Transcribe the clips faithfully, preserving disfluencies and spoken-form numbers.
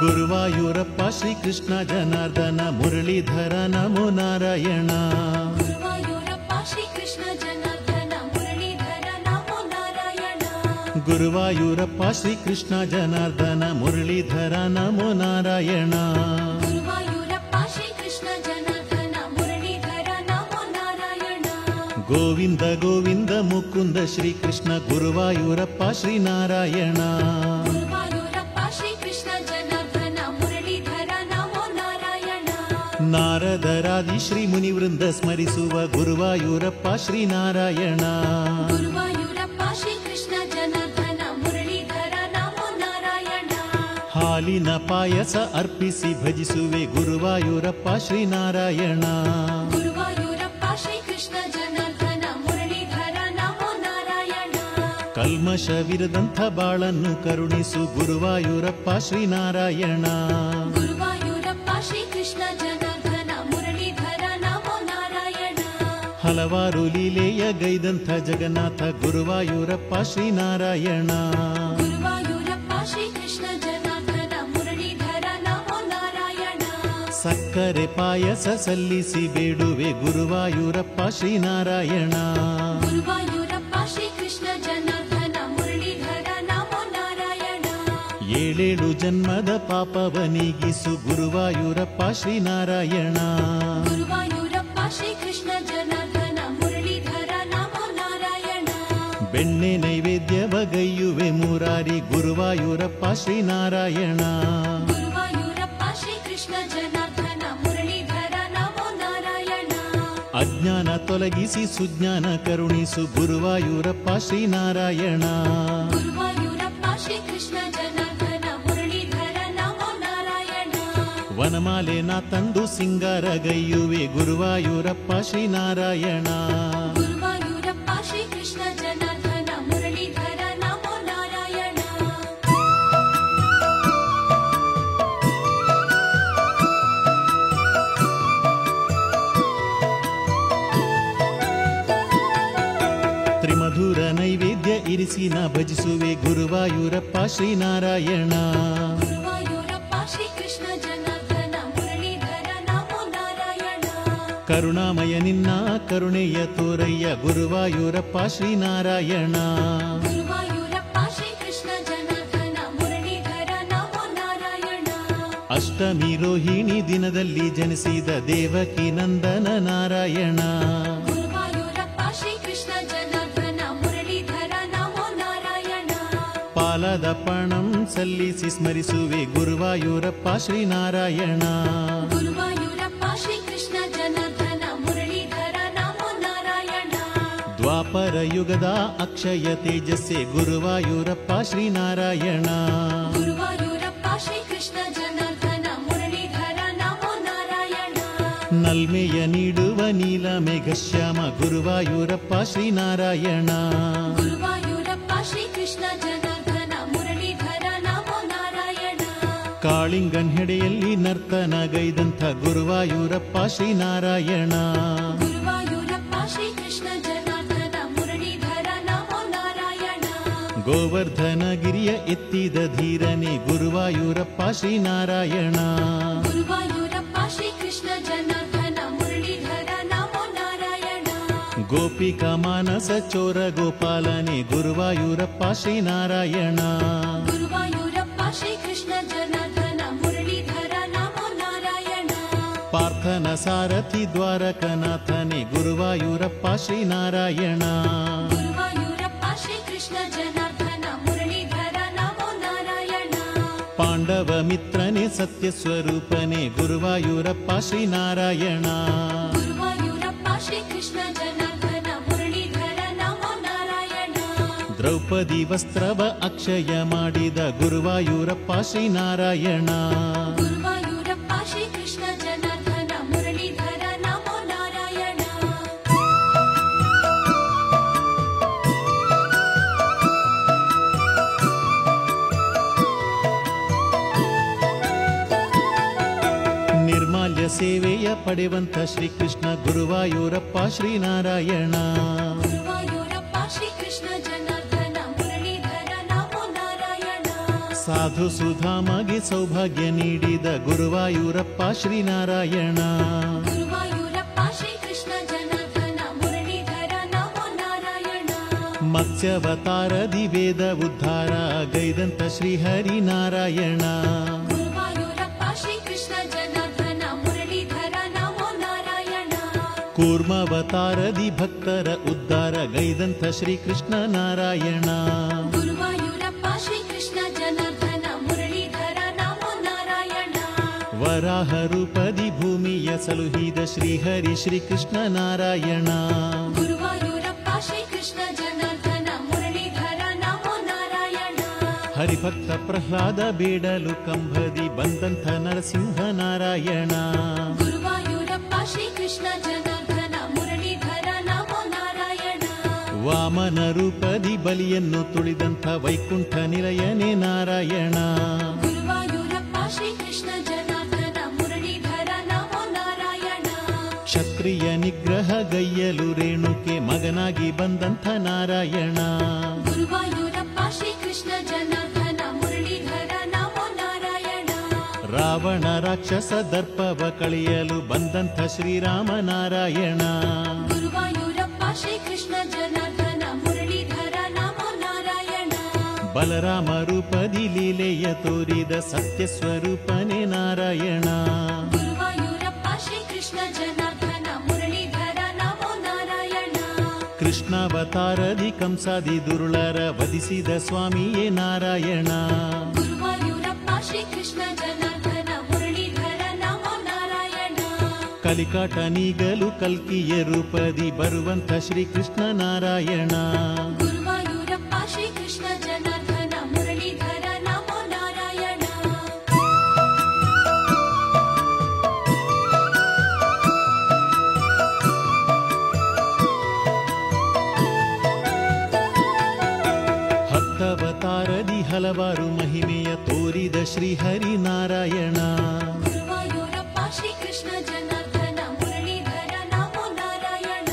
ಗುರುವಾಯೂರಪ್ಪ ಶ್ರೀಕೃಷ್ಣ ಜನಾರ್ದನ ಮುರಳೀಧರ ನಮೋ ನಾರಾಯಣ. ಗುರುವಾಯೂರಪ್ಪ ಶ್ರೀಕೃಷ್ಣ ಜನಾರ್ದನ ಮುರಳೀಧರ ನಮೋ ನಾರಾಯಣ. ಗುರುವಾಯೂರಪ್ಪ ಶ್ರೀಕೃಷ್ಣ ಜನಾರ್ದನ ಮುರಳೀಧರ ನಮೋ ನಾರಾಯಣ. ಗುರುವಾಯೂರಪ್ಪ ಶ್ರೀಕೃಷ್ಣ ಜನಾರ್ದನ ಮುರಳೀಧರ ನಮೋ ನಾರಾಯಣ. ಗೋವಿಂದ ಗೋವಿಂದ ಮುಕುಂದ ಶ್ರೀಕೃಷ್ಣ ಗುರುವಾಯೂರಪ್ಪ ಶ್ರೀನಾರಾಯಣ. ಗುರುವಾಯೂರಪ್ಪ ಶ್ರೀಕೃಷ್ಣ ಜನಾರ್ದನ ಮುರಳೀಧರ ನಮೋ ನಾರಾಯಣ. ನಾರದರಾದಿ ಶ್ರೀ ಮುನಿವೃಂದ ಸ್ಮರಿಸುವ ಗುರುವಾಯೂರಪ್ಪ ಶ್ರೀನಾರಾಯಣ. ಗುರುವಾಯೂರಪ್ಪ ಶ್ರೀಕೃಷ್ಣ ಜನಾರ್ದನ ಮುರಳೀಧರ ನಮೋ ನಾರಾಯಣ. ಹಾಲಿನ ಪಾಯಸ ಅರ್ಪಿಸಿ ಭಜಿಸುವೆ ಗುರುವಾಯೂರಪ್ಪ ಶ್ರೀನಾರಾಯಣ. ಗುರುವಾಯೂರಪ್ಪ ಶ್ರೀಕೃಷ್ಣ ಜನಾರ್ದನ ಮುರಳೀಧರ ನಮೋ ನಾರಾಯಣ. ಕಲ್ಮಶವಿರದಂಥ ಬಾಳನ್ನು ಕರುಣಿಸು ಗುರುವಾಯೂರಪ್ಪ ಶ್ರೀನಾರಾಯಣ. ಗುರುವಾಯೂರಪ್ಪ ಶ್ರೀಕೃಷ್ಣ ಜನಾರ್ದನ ಮುರಳೀಧರ ನಮೋ ನಾರಾಯಣ. ಹಲವಾರು ಲೀಲೆಯ ಗೈದಂಥ ಜಗನ್ನಾಥ ಗುರುವಾಯೂರಪ್ಪ ಶ್ರೀನಾರಾಯಣ. ಗುರುವಾಯೂರಪ್ಪ ಶ್ರೀಕೃಷ್ಣ ಜನಾರ್ದನ ಮುರಳೀಧರ ನಮೋ ನಾರಾಯಣ. ಸಕ್ಕರೆ ಪಾಯಸ ಸಲ್ಲಿಸಿ ಬೇಡುವೆ ಗುರುವಾಯೂರಪ್ಪ ಶ್ರೀನಾರಾಯಣ. ಗುರುವಾಯೂರಪ್ಪ ಶ್ರೀಕೃಷ್ಣ ಜನಾರ್ದನ ಮುರಳೀಧರ ನಮೋ ನಾರಾಯಣ. ಏಳೇಳು ಜನ್ಮದ ಪಾಪವ ನೀಗಿಸು ಗುರುವಾಯೂರಪ್ಪ ಶ್ರೀನಾರಾಯಣ. ಗುರುವಾಯೂರಪ್ಪ ಶ್ರೀಕೃಷ್ಣ ಜನಾರ್ದನ ಮುರಳೀಧರ ನಮೋ ನಾರಾಯಣ. ಬೆಣ್ಣೆ ನೈವೇದ್ಯವಗೈಯುವೆ ಮುರಾರಿ ಗುರುವಾಯೂರಪ್ಪ ಶ್ರೀನಾರಾಯಣ. ಗುರುವಾಯೂರಪ್ಪ ಶ್ರೀಕೃಷ್ಣ ಜನಾರ್ದನ ಮುರಳೀಧರ ನಮೋ ನಾರಾಯಣ. ಅಜ್ಞಾನ ತೊಲಗಿಸಿ ಸುಜ್ಞಾನ ಕರುಣಿಸು ಗುರುವಾಯೂರಪ್ಪ ಶ್ರೀನಾರಾಯಣ. ಗುರುವಾಯೂರಪ್ಪ ಶ್ರೀಕೃಷ್ಣ ಜನಾರ್ದನ ಮುರಳೀಧರ ನಮೋ ನಾರಾಯಣ. ವನಮಾಲೆ ನಾ ತಂದು ಸಿಂಗಾರಗೈಯುವೆ ಗುರುವಾಯೂರಪ್ಪ ಶ್ರೀನಾರಾಯಣ. ಗುರುವಾಯೂರಪ್ಪ ಶ್ರೀಕೃಷ್ಣ ಜನಾರ್ದನ ಮುರಳೀಧರ ನಮೋ ನಾರಾಯಣ. ತ್ರಿಮಧುರ ನೈವೇದ್ಯ ಇರಿಸಿ ನಾ ಭಜಿಸುವೆ ಗುರುವಾಯೂರಪ್ಪ ಶ್ರೀನಾರಾಯಣ. ಗುರುವಾಯೂರಪ್ಪ ಶ್ರೀಕೃಷ್ಣ ಜನಾರ್ದನ ಮುರಳೀಧರ ನಮೋ ನಾರಾಯಣ. ಕರುಣಾಮಯ ನಿನ್ನ ಕರುಣೆಯ ತೋರಯ್ಯ ಗುರುವಾಯೂರಪ್ಪ ಶ್ರೀನಾರಾಯಣ. ಗುರುವಾಯೂರಪ್ಪ ಶ್ರೀಕೃಷ್ಣ ಜನಾರ್ದನ ಮುರಳೀಧರ ನಮೋ ನಾರಾಯಣ. ಅಷ್ಟಮಿ ರೋಹಿಣಿ ದಿನದಲ್ಲಿ ಜನಿಸಿದ ದೇವಕಿ ನಂದನ ನಾರಾಯಣ. ಗುರುವಾಯೂರಪ್ಪ ಶ್ರೀಕೃಷ್ಣ ಜನಾರ್ದನ ಮುರಳೀಧರ ನಮೋ ನಾರಾಯಣ. ಪಾಲದ ಪಣಂ ಸಲ್ಲಿಸಿ ಸ್ಮರಿಸುವೆ ಗುರುವಾಯೂರಪ್ಪ ಶ್ರೀನಾರಾಯಣ. ಗುರುವಾಯೂರಪ್ಪ ಶ್ರೀಕೃಷ್ಣ ಜನಾರ್ದನ ಮುರಳೀಧರ ನಮೋ ನಾರಾಯಣ. ದ್ವಾಪರ ಯುಗದ ಅಕ್ಷಯ ತೇಜಸ್ಸೆ ಗುರುವಾಯೂರಪ್ಪ ಶ್ರೀನಾರಾಯಣ. ಗುರುವಾಯೂರಪ್ಪ ಶ್ರೀಕೃಷ್ಣ ಜನಾರ್ದನ ಮುರಳೀಧರ ನಮೋ ನಾರಾಯಣ. ನಲ್ಮೆಯ ನೀಡುವ ನೀಲ ಮೇಘಶ್ಯಾಮ ಗುರುವಾಯೂರಪ್ಪ ಶ್ರೀನಾರಾಯಣ. ಗುರುವಾಯೂರಪ್ಪ ಶ್ರೀಕೃಷ್ಣ ಜನಾರ್ದನ ಮುರಳೀಧರ ನಮೋ ನಾರಾಯಣ. ಕಾಳಿಂಗನ್ ಹೆಡೆಯಲ್ಲಿ ನರ್ತನಗೈದಂಥ ಗುರುವಾಯೂರಪ್ಪ ಶ್ರೀನಾರಾಯಣ. ಗುರುವಾಯೂರಪ್ಪ ಶ್ರೀಕೃಷ್ಣ ಜನಾರ್ದನ ಮುರಳೀಧರ ನಮೋ ನಾರಾಯಣ. ಗೋವರ್ಧನಗಿರಿಯ ಎತ್ತಿದ ಧೀರನೇ ಗುರುವಾಯೂರಪ್ಪ ಶ್ರೀನಾರಾಯಣ. ಗುರುವಾಯೂರಪ್ಪ ಶ್ರೀಕೃಷ್ಣ ಜನಾರ್ದನ ಮುರಳೀಧರ ನಮೋ ನಾರಾಯಣ. ಗೋಪಿಕಾ ಮಾನಸ ಚೋರ ಗೋಪಾಲನೆ ಗುರುವಾಯೂರಪ್ಪ ಶ್ರೀನಾರಾಯಣ. ಗುರುವಾಯೂರಪ್ಪ ಶ್ರೀಕೃಷ್ಣ ಜನಾರ್ದನ ಮುರಳೀಧರ ನಮೋ ನಾರಾಯಣ. ಪಾರ್ಥನ ಸಾರಥಿ ದ್ವಾರಕನಾಥನೆ ಗುರುವಾಯೂರಪ್ಪ ಶ್ರೀನಾರಾಯಣ. ಗುರುವಾಯೂರಪ್ಪ ಶ್ರೀಕೃಷ್ಣ ಜನಾರ್ದನ ಮುರಳೀಧರ ನಮೋ ನಾರಾಯಣ. ಪಾಂಡವ ಮಿತ್ರನೇ ಸತ್ಯ ಸ್ವರೂಪನೆ ಗುರುವಾಯೂರಪ್ಪ ಶ್ರೀನಾರಾಯಣ. ಗುರುವಾಯೂರಪ್ಪ ಶ್ರೀಕೃಷ್ಣ ಜನಾರ್ದನ ಮುರಳೀಧರ ನಮೋ ನಾರಾಯಣ. ದ್ರೌಪದಿ ವಸ್ತ್ರವ ಅಕ್ಷಯ ಮಾಡಿದ ಗುರುವಾಯೂರಪ್ಪ ಶ್ರೀನಾರಾಯಣ. ಗುರುವಾಯೂರಪ್ಪ ಶ್ರೀಕೃಷ್ಣ ಜನಾರ್ದನ ಮುರಳೀಧರ ನಮೋ ನಾರಾಯಣ. ನಿರ್ಮಾಲ್ಯ ಸೇವೆಯ ಪಡೆವಂತ ಶ್ರೀಕೃಷ್ಣ ಗುರುವಾಯೂರಪ್ಪ ಶ್ರೀನಾರಾಯಣ. ಗುರುವಾಯೂರಪ್ಪ ಶ್ರೀಕೃಷ್ಣ ಜನಾರ್ದನ ಮುರಳೀಧರ ನಮೋ ನಾರಾಯಣ. ಸಾಧು ಸುಧಾಮಗೆ ಸೌಭಾಗ್ಯ ನೀಡಿದ ಗುರುವಾಯೂರಪ್ಪ ಶ್ರೀನಾರಾಯಣ. ಗುರುವಾಯೂರಪ್ಪ ಶ್ರೀಕೃಷ್ಣ ಜನಾರ್ದನ ಮುರಳೀಧರ ನಮೋ ನಾರಾಯಣ. ಮತ್ಸ್ಯವತಾರದಿ ವೇದ ಉದ್ಧಾರ ಗೈದಂತ ಶ್ರೀಹರಿನಾರಾಯಣ. ಗುರುವಾಯೂರಪ್ಪ ಶ್ರೀಕೃಷ್ಣ ಜನಾರ್ದನ ಮುರಳೀಧರ ನಮೋ ನಾರಾಯಣ. ಕೂರ್ಮಾವತಾರದಿ ಭಕ್ತರ ಉದ್ಧಾರ ಗೈದಂತ ಶ್ರೀಕೃಷ್ಣ ನಾರಾಯಣ. ಗುರುವಾಯೂರಪ್ಪ ಶ್ರೀಕೃಷ್ಣ ಜನಾರ್ದನ ಮುರಳೀಧರ ನಮೋ ನಾರಾಯಣ. ವರಾಹ ರೂಪದಿ ಭೂಮಿಯ ಸಲುಹಿದ ಶ್ರೀಹರಿ ಶ್ರೀಕೃಷ್ಣ ನಾರಾಯಣ. ಗುರುವಾಯೂರಪ್ಪ ಶ್ರೀಕೃಷ್ಣ ಜನಾರ್ದನ ಮುರಳೀಧರ ನಮೋ ನಾರಾಯಣ. ಹರಿಭಕ್ತ ಪ್ರಹ್ಲಾದ ಬೇಡಲು ಕಂಬದಿ ಬಂದಂಥ ನರಸಿಂಹ ನಾರಾಯಣ. ಗುರುವಾಯೂರಪ್ಪ ಶ್ರೀಕೃಷ್ಣ ಜನಾರ್ದನ ಮುರಳೀಧರ ನಮೋ ನಾರಾಯಣ. ವಾಮನ ರೂಪದಿ ಬಲಿಯನ್ನು ತುಳಿದಂಥ ವೈಕುಂಠ ನಿಲಯನೇ ನಾರಾಯಣ. ಗುರುವಾಯೂರಪ್ಪ ಶ್ರೀಕೃಷ್ಣ ಜನಾರ್ದನ ಮುರಳೀಧರ ನಮೋ ನಾರಾಯಣ. ಕ್ಷತ್ರಿಯ ನಿಗ್ರಹ ಗೈಯಲು ರೇಣುಕೆ ಮಗನಾಗಿ ಬಂದಂಥ ನಾರಾಯಣ. ಗುರುವಾಯೂರಪ್ಪ ಶ್ರೀಕೃಷ್ಣ ಜನಾರ್ದನ ಮುರಳೀಧರ ನಮೋ ನಾರಾಯಣ. ರಾವಣ ರಾಕ್ಷಸ ದರ್ಪವ ಕಳೆಯಲು ಬಂದಂಥ ಶ್ರೀರಾಮ ನಾರಾಯಣ. ಗುರುವಾಯೂರಪ್ಪ ಶ್ರೀಕೃಷ್ಣ ಜನಾರ್ದನ ಮುರಳೀಧರ ನಮೋ ನಾರಾಯಣ. ಬಲರಾಮ ರೂಪದಿ ಲೀಲೆಯ ತೋರಿದ ಸತ್ಯ ಸ್ವರೂಪನೇ ನಾರಾಯಣ. ಗುರುವಾಯೂರಪ್ಪ ಶ್ರೀಕೃಷ್ಣ ಜನಾರ್ದನ ಮುರಳೀಧರ ನಮೋ ನಾರಾಯಣ. ಕೃಷ್ಣಾವತಾರದಿ ಕಂಸಾದಿ ದುರುಳರ ವಧಿಸಿದ ಸ್ವಾಮಿಯೇ ನಾರಾಯಣ. ಗುರುವಾಯೂರಪ್ಪ ಶ್ರೀಕೃಷ್ಣ ಜನಾರ್ದನ ಮುರಳೀಧರ ನಮೋ ನಾರಾಯಣ. ಕಲಿಕಾಟ ನೀಗಲು ಕಲ್ಕಿಯ ರೂಪದಿ ಬರುವಂಥ ಶ್ರೀಕೃಷ್ಣ ನಾರಾಯಣ. ಗುರುವಾಯೂರಪ್ಪ ಶ್ರೀಕೃಷ್ಣ ಜನಾರ್ದನ ಮುರಳೀಧರ ನಮೋ ನಾರಾಯಣ. ಹತ್ತವತಾರದಿ ಹಲವಾರು ಮಹಿಮೆಯ ತೋರಿದ ಶ್ರೀಹರಿ ನಾರಾಯಣ. ಗುರುವಾಯೂರಪ್ಪ ಶ್ರೀಕೃಷ್ಣ ಜನಾರ್ದನ ಮುರಳೀಧರ ನಮೋ ನಾರಾಯಣ.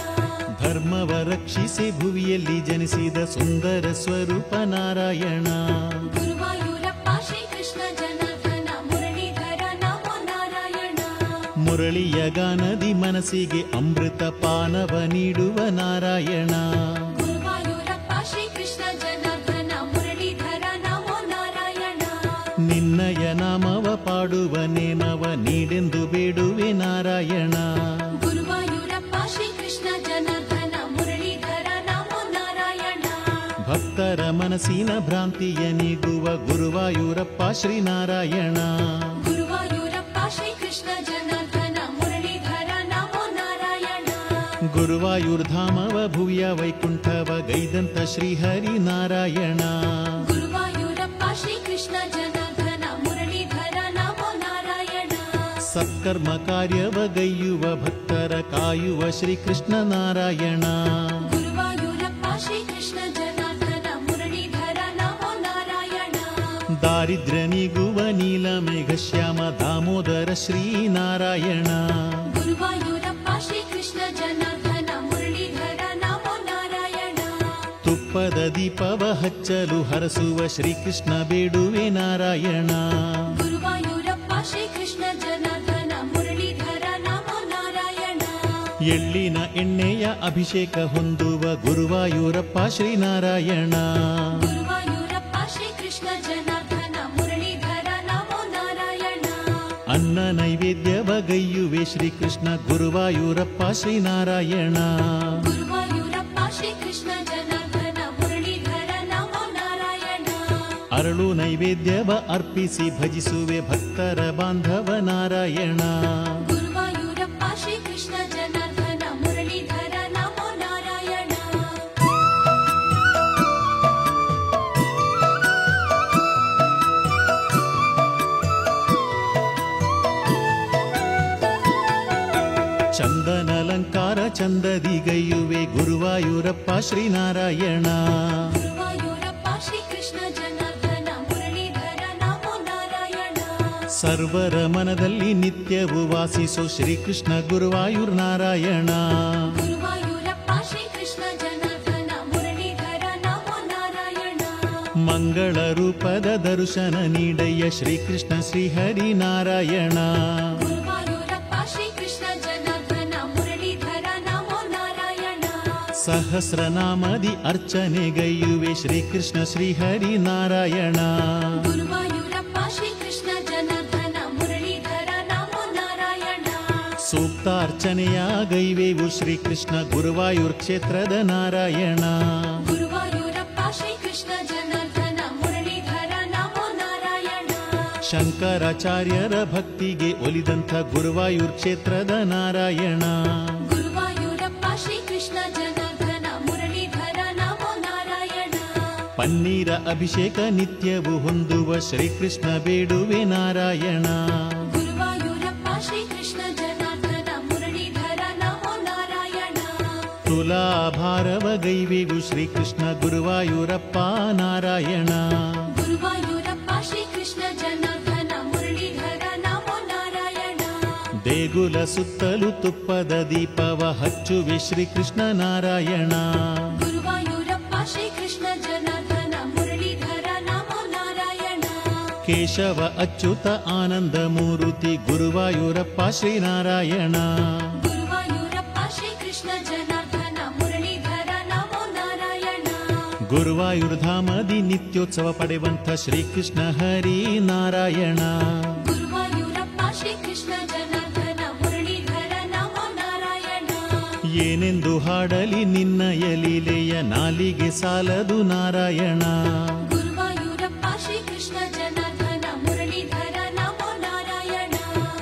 ಧರ್ಮವ ರಕ್ಷಿಸಿ ಭುವಿಯಲ್ಲಿ ಜನಿಸಿದ ಸುಂದರ ಸ್ವರೂಪ ನಾರಾಯಣ. ಗುರುವಾಯೂರಪ್ಪ ಶ್ರೀಕೃಷ್ಣ ಜನಾರ್ದನ ಮುರಳೀಧರ ನಮೋ ನಾರಾಯಣ. ಮುರಳಿಯ ಗಾನದಿ ಮನಸ್ಸಿಗೆ ಅಮೃತ ಪಾನವ ನೀಡುವ ನಾರಾಯಣ. ಗುರುವಾಯೂರಪ್ಪ ಶ್ರೀಕೃಷ್ಣ ಜನಾರ್ದನ ಮುರಳೀಧರ ನಮೋ ನಾರಾಯಣ. ನಿನ್ನಯ ನಾಮವ ಪಾಡುವ ನೇಮವ ನೀಡೆಂದು ಬೇಡುವೆ ನಾರಾಯಣ. ಗುರುವಾಯೂರಪ್ಪ ಶ್ರೀಕೃಷ್ಣ ಜನಾರ್ದನ ಮುರಳೀಧರ ನಮೋ ನಾರಾಯಣ. ಭಕ್ತರ ಮನಸ್ಸಿನ ಭ್ರಾಂತಿಯ ನೀಗುವ ಗುರುವಾಯೂರಪ್ಪ ಶ್ರೀನಾರಾಯಣ. ಗುರುವಾಯೂರಪ್ಪ ಶ್ರೀಕೃಷ್ಣ ಜನಾರ್ದನ ಮುರಳೀಧರ ನಮೋ ನಾರಾಯಣ. ಗುರುವಾಯೂರ್ಧಾಮವ ಭುವಿಯ ವೈಕುಂಠವ ಗೈದಂತ ಶ್ರೀಹರಿ ನಾರಾಯಣ. ಗುರುವಾಯೂರಪ್ಪ ಶ್ರೀಕೃಷ್ಣ ಜನಾರ್ದನ ಮುರಳೀಧರ ನಮೋ ನಾರಾಯಣ. ಸತ್ಕರ್ಮ ಕಾರ್ಯವ ಗೈಯುವ ಭಕ್ತರ ಕಾಯುವ ಶ್ರೀಕೃಷ್ಣ ನಾರಾಯಣ. ಗುರುವಾಯೂರಪ್ಪ ಶ್ರೀಕೃಷ್ಣ ಜನಾರ್ದನ ಮುರಳೀಧರ ನಮೋ ನಾರಾಯಣ. ದಾರಿದ್ರ್ಯ ನೀಗುವ ನೀಲ ಮೇಘಶ್ಯಾಮ ದಾಮೋದರ ಶ್ರೀನಾರಾಯಣ. ಗುರುವಾಯೂರಪ್ಪ ಶ್ರೀಕೃಷ್ಣ ಜನಾರ್ದನ ಮುರಳೀಧರ ನಮೋ ನಾರಾಯಣ. ತುಪ್ಪದ ದೀಪವ ಹಚ್ಚಲು ಹರಸುವ ಶ್ರೀಕೃಷ್ಣ ಬೇಡುವೆ ನಾರಾಯಣ. ಗುರುವಾಯೂರಪ್ಪ ಶ್ರೀಕೃಷ್ಣ ಜನಾರ್ದನ ಮುರಳೀಧರ ನಮೋ ನಾರಾಯಣ. ಎಳ್ಳಿನ ಎಣ್ಣೆಯ ಅಭಿಷೇಕ ಹೊಂದುವ ಗುರುವಾಯೂರಪ್ಪ ಶ್ರೀನಾರಾಯಣ. ಗುರುವಾಯೂರಪ್ಪ ಶ್ರೀಕೃಷ್ಣ ಜನಾರ್ದನ ಮುರಳೀಧರ ನಮೋ ನಾರಾಯಣ. ಅನ್ನ ನೈವೇದ್ಯವ ಗೈಯುವೆ ಶ್ರೀಕೃಷ್ಣ ಗುರುವಾಯೂರಪ್ಪ ಶ್ರೀನಾರಾಯಣ. ಗುರುವಾಯೂರಪ್ಪ ಶ್ರೀಕೃಷ್ಣ ಜನಾರ್ದನ ಮುರಳೀಧರ ನಮೋ ನಾರಾಯಣ. ಅರಳು ನೈವೇದ್ಯವ ಅರ್ಪಿಸಿ ಭಜಿಸುವೆ ಭಕ್ತರ ಬಾಂಧವ ನಾರಾಯಣ. ಗುರುವಾಯೂರಪ್ಪ ಶ್ರೀಕೃಷ್ಣ ಜನಾರ್ದನ ಮುರಳೀಧರ ನಮೋ ನಾರಾಯಣ. ಚಂದನಲಂಕಾರ ಚಂದದಿ ಗೈಯುವೆ ಗುರುವಾಯೂರಪ್ಪ ಶ್ರೀನಾರಾಯಣ. ಗುರುವಾಯೂರಪ್ಪ ಶ್ರೀಕೃಷ್ಣ ಜನಾರ್ದನ ಮುರಳೀಧರ ನಮೋ ನಾರಾಯಣ. ಸರ್ವರ ಮನದಲ್ಲಿ ನಿತ್ಯವೂ ವಾಸಿಸೋ ಶ್ರೀಕೃಷ್ಣ ಗುರುವಾಯೂರ್ ನಾರಾಯಣ. ಗುರುವಾಯೂರಪ್ಪ ಶ್ರೀಕೃಷ್ಣ ಜನಾರ್ದನ ಮುರಳೀಧರ ನಮೋ ನಾರಾಯಣ. ಮಂಗಳ ರೂಪದ ದರ್ಶನ ನೀಡಯ್ಯ ಶ್ರೀಕೃಷ್ಣ ಶ್ರೀಹರಿನಾರಾಯಣ. ಗುರುವಾಯೂರಪ್ಪ ಶ್ರೀಕೃಷ್ಣ ಜನಾರ್ದನ ಮುರಳೀಧರ ನಮೋ ನಾರಾಯಣ. ಸಹಸ್ರನಾಮದಿ ಅರ್ಚನೆಗೈಯುವೆ ಶ್ರೀಕೃಷ್ಣ ಶ್ರೀಹರಿನಾರಾಯಣ. ಗುರುವಾಯೂರಪ್ಪ ಶ್ರೀಕೃಷ್ಣ ಜನಾರ್ದನ ಮುರಳೀಧರ ನಮೋ ನಾರಾಯಣ. ಸೂಕ್ತಾರ್ಚನೆಯ ಗೈವೇವು ಶ್ರೀಕೃಷ್ಣ ಗುರುವಾಯೂರ್ ಕ್ಷೇತ್ರದ ನಾರಾಯಣ. ಗುರುವಾಯೂರಪ್ಪ ಶ್ರೀಕೃಷ್ಣ ಜನಾರ್ದನ ಮುರಳೀಧರ ನಮೋ ನಾರಾಯಣ. ಶಂಕರಾಚಾರ್ಯರ ಭಕ್ತಿಗೆ ಒಲಿದಂಥ ಗುರುವಾಯೂರ್ ಕ್ಷೇತ್ರದ ನಾರಾಯಣ. ಗುರುವಾಯೂರಪ್ಪ ಶ್ರೀಕೃಷ್ಣ ಜನಾರ್ದನ ಮುರಳೀಧರ ನಮೋ ನಾರಾಯಣ. ಪನ್ನೀರ ಅಭಿಷೇಕ ನಿತ್ಯವೂ ಹೊಂದುವ ಶ್ರೀಕೃಷ್ಣ ಬೇಡುವೆ ನಾರಾಯಣ. ಗುರುವಾಯೂರಪ್ಪ ಶ್ರೀಕೃಷ್ಣ ಜನಾರ್ದನ ಮುರಳೀಧರ ನಮೋ ನಾರಾಯಣ. ತುಲಾಭಾರವ ಗೈವೆಗೂ ಶ್ರೀಕೃಷ್ಣ ಗುರುವಾಯೂರಪ್ಪ ನಾರಾಯಣ. ಗುರುವಾಯೂರಪ್ಪ ಶ್ರೀಕೃಷ್ಣ ಜನಾರ್ದನ ಮುರಳೀಧರ ನಮೋ ನಾರಾಯಣ. ದೇಗುಲ ಸುತ್ತಲೂ ತುಪ್ಪದ ದೀಪವ ಹಚ್ಚುವೆ ಶ್ರೀಕೃಷ್ಣ ನಾರಾಯಣ. ಗುರುವಾಯೂರಪ್ಪ ಶ್ರೀಕೃಷ್ಣ ಜನಾರ್ದನ ಮುರಳೀಧರ ನಮೋ ನಾರಾಯಣ. ಕೇಶವ ಅಚ್ಯುತ ಆನಂದ ಮೂರುತಿ ಗುರುವಾಯೂರಪ್ಪ ಶ್ರೀನಾರಾಯಣ. ಗುರುವಾಯೂರಪ್ಪ ಶ್ರೀಕೃಷ್ಣ ಜನಾರ್ದನ ಮುರಳೀಧರ ನಮೋ ನಾರಾಯಣ. ಗುರುವಾಯೂರ್ ಧಾಮದಿ ನಿತ್ಯೋತ್ಸವ ಪಡೆವಂಥ ಶ್ರೀಕೃಷ್ಣ ಹರಿ ನಾರಾಯಣ. ಗುರುವಾಯೂರಪ್ಪ ಶ್ರೀಕೃಷ್ಣ ಜನಾರ್ದನ ಮುರಳೀಧರ ನಮೋ ನಾರಾಯಣ. ಏನೆಂದು ಹಾಡಲಿ ನಿನ್ನಯ ಲೀಲೆಯ ನಾಲಿಗೆ ಸಾಲದು ನಾರಾಯಣ. ಗುರುವಾಯೂರಪ್ಪ ಶ್ರೀಕೃಷ್ಣ ಜನಾರ್ದನ ಮುರಳೀಧರ ನಮೋ ನಾರಾಯಣ.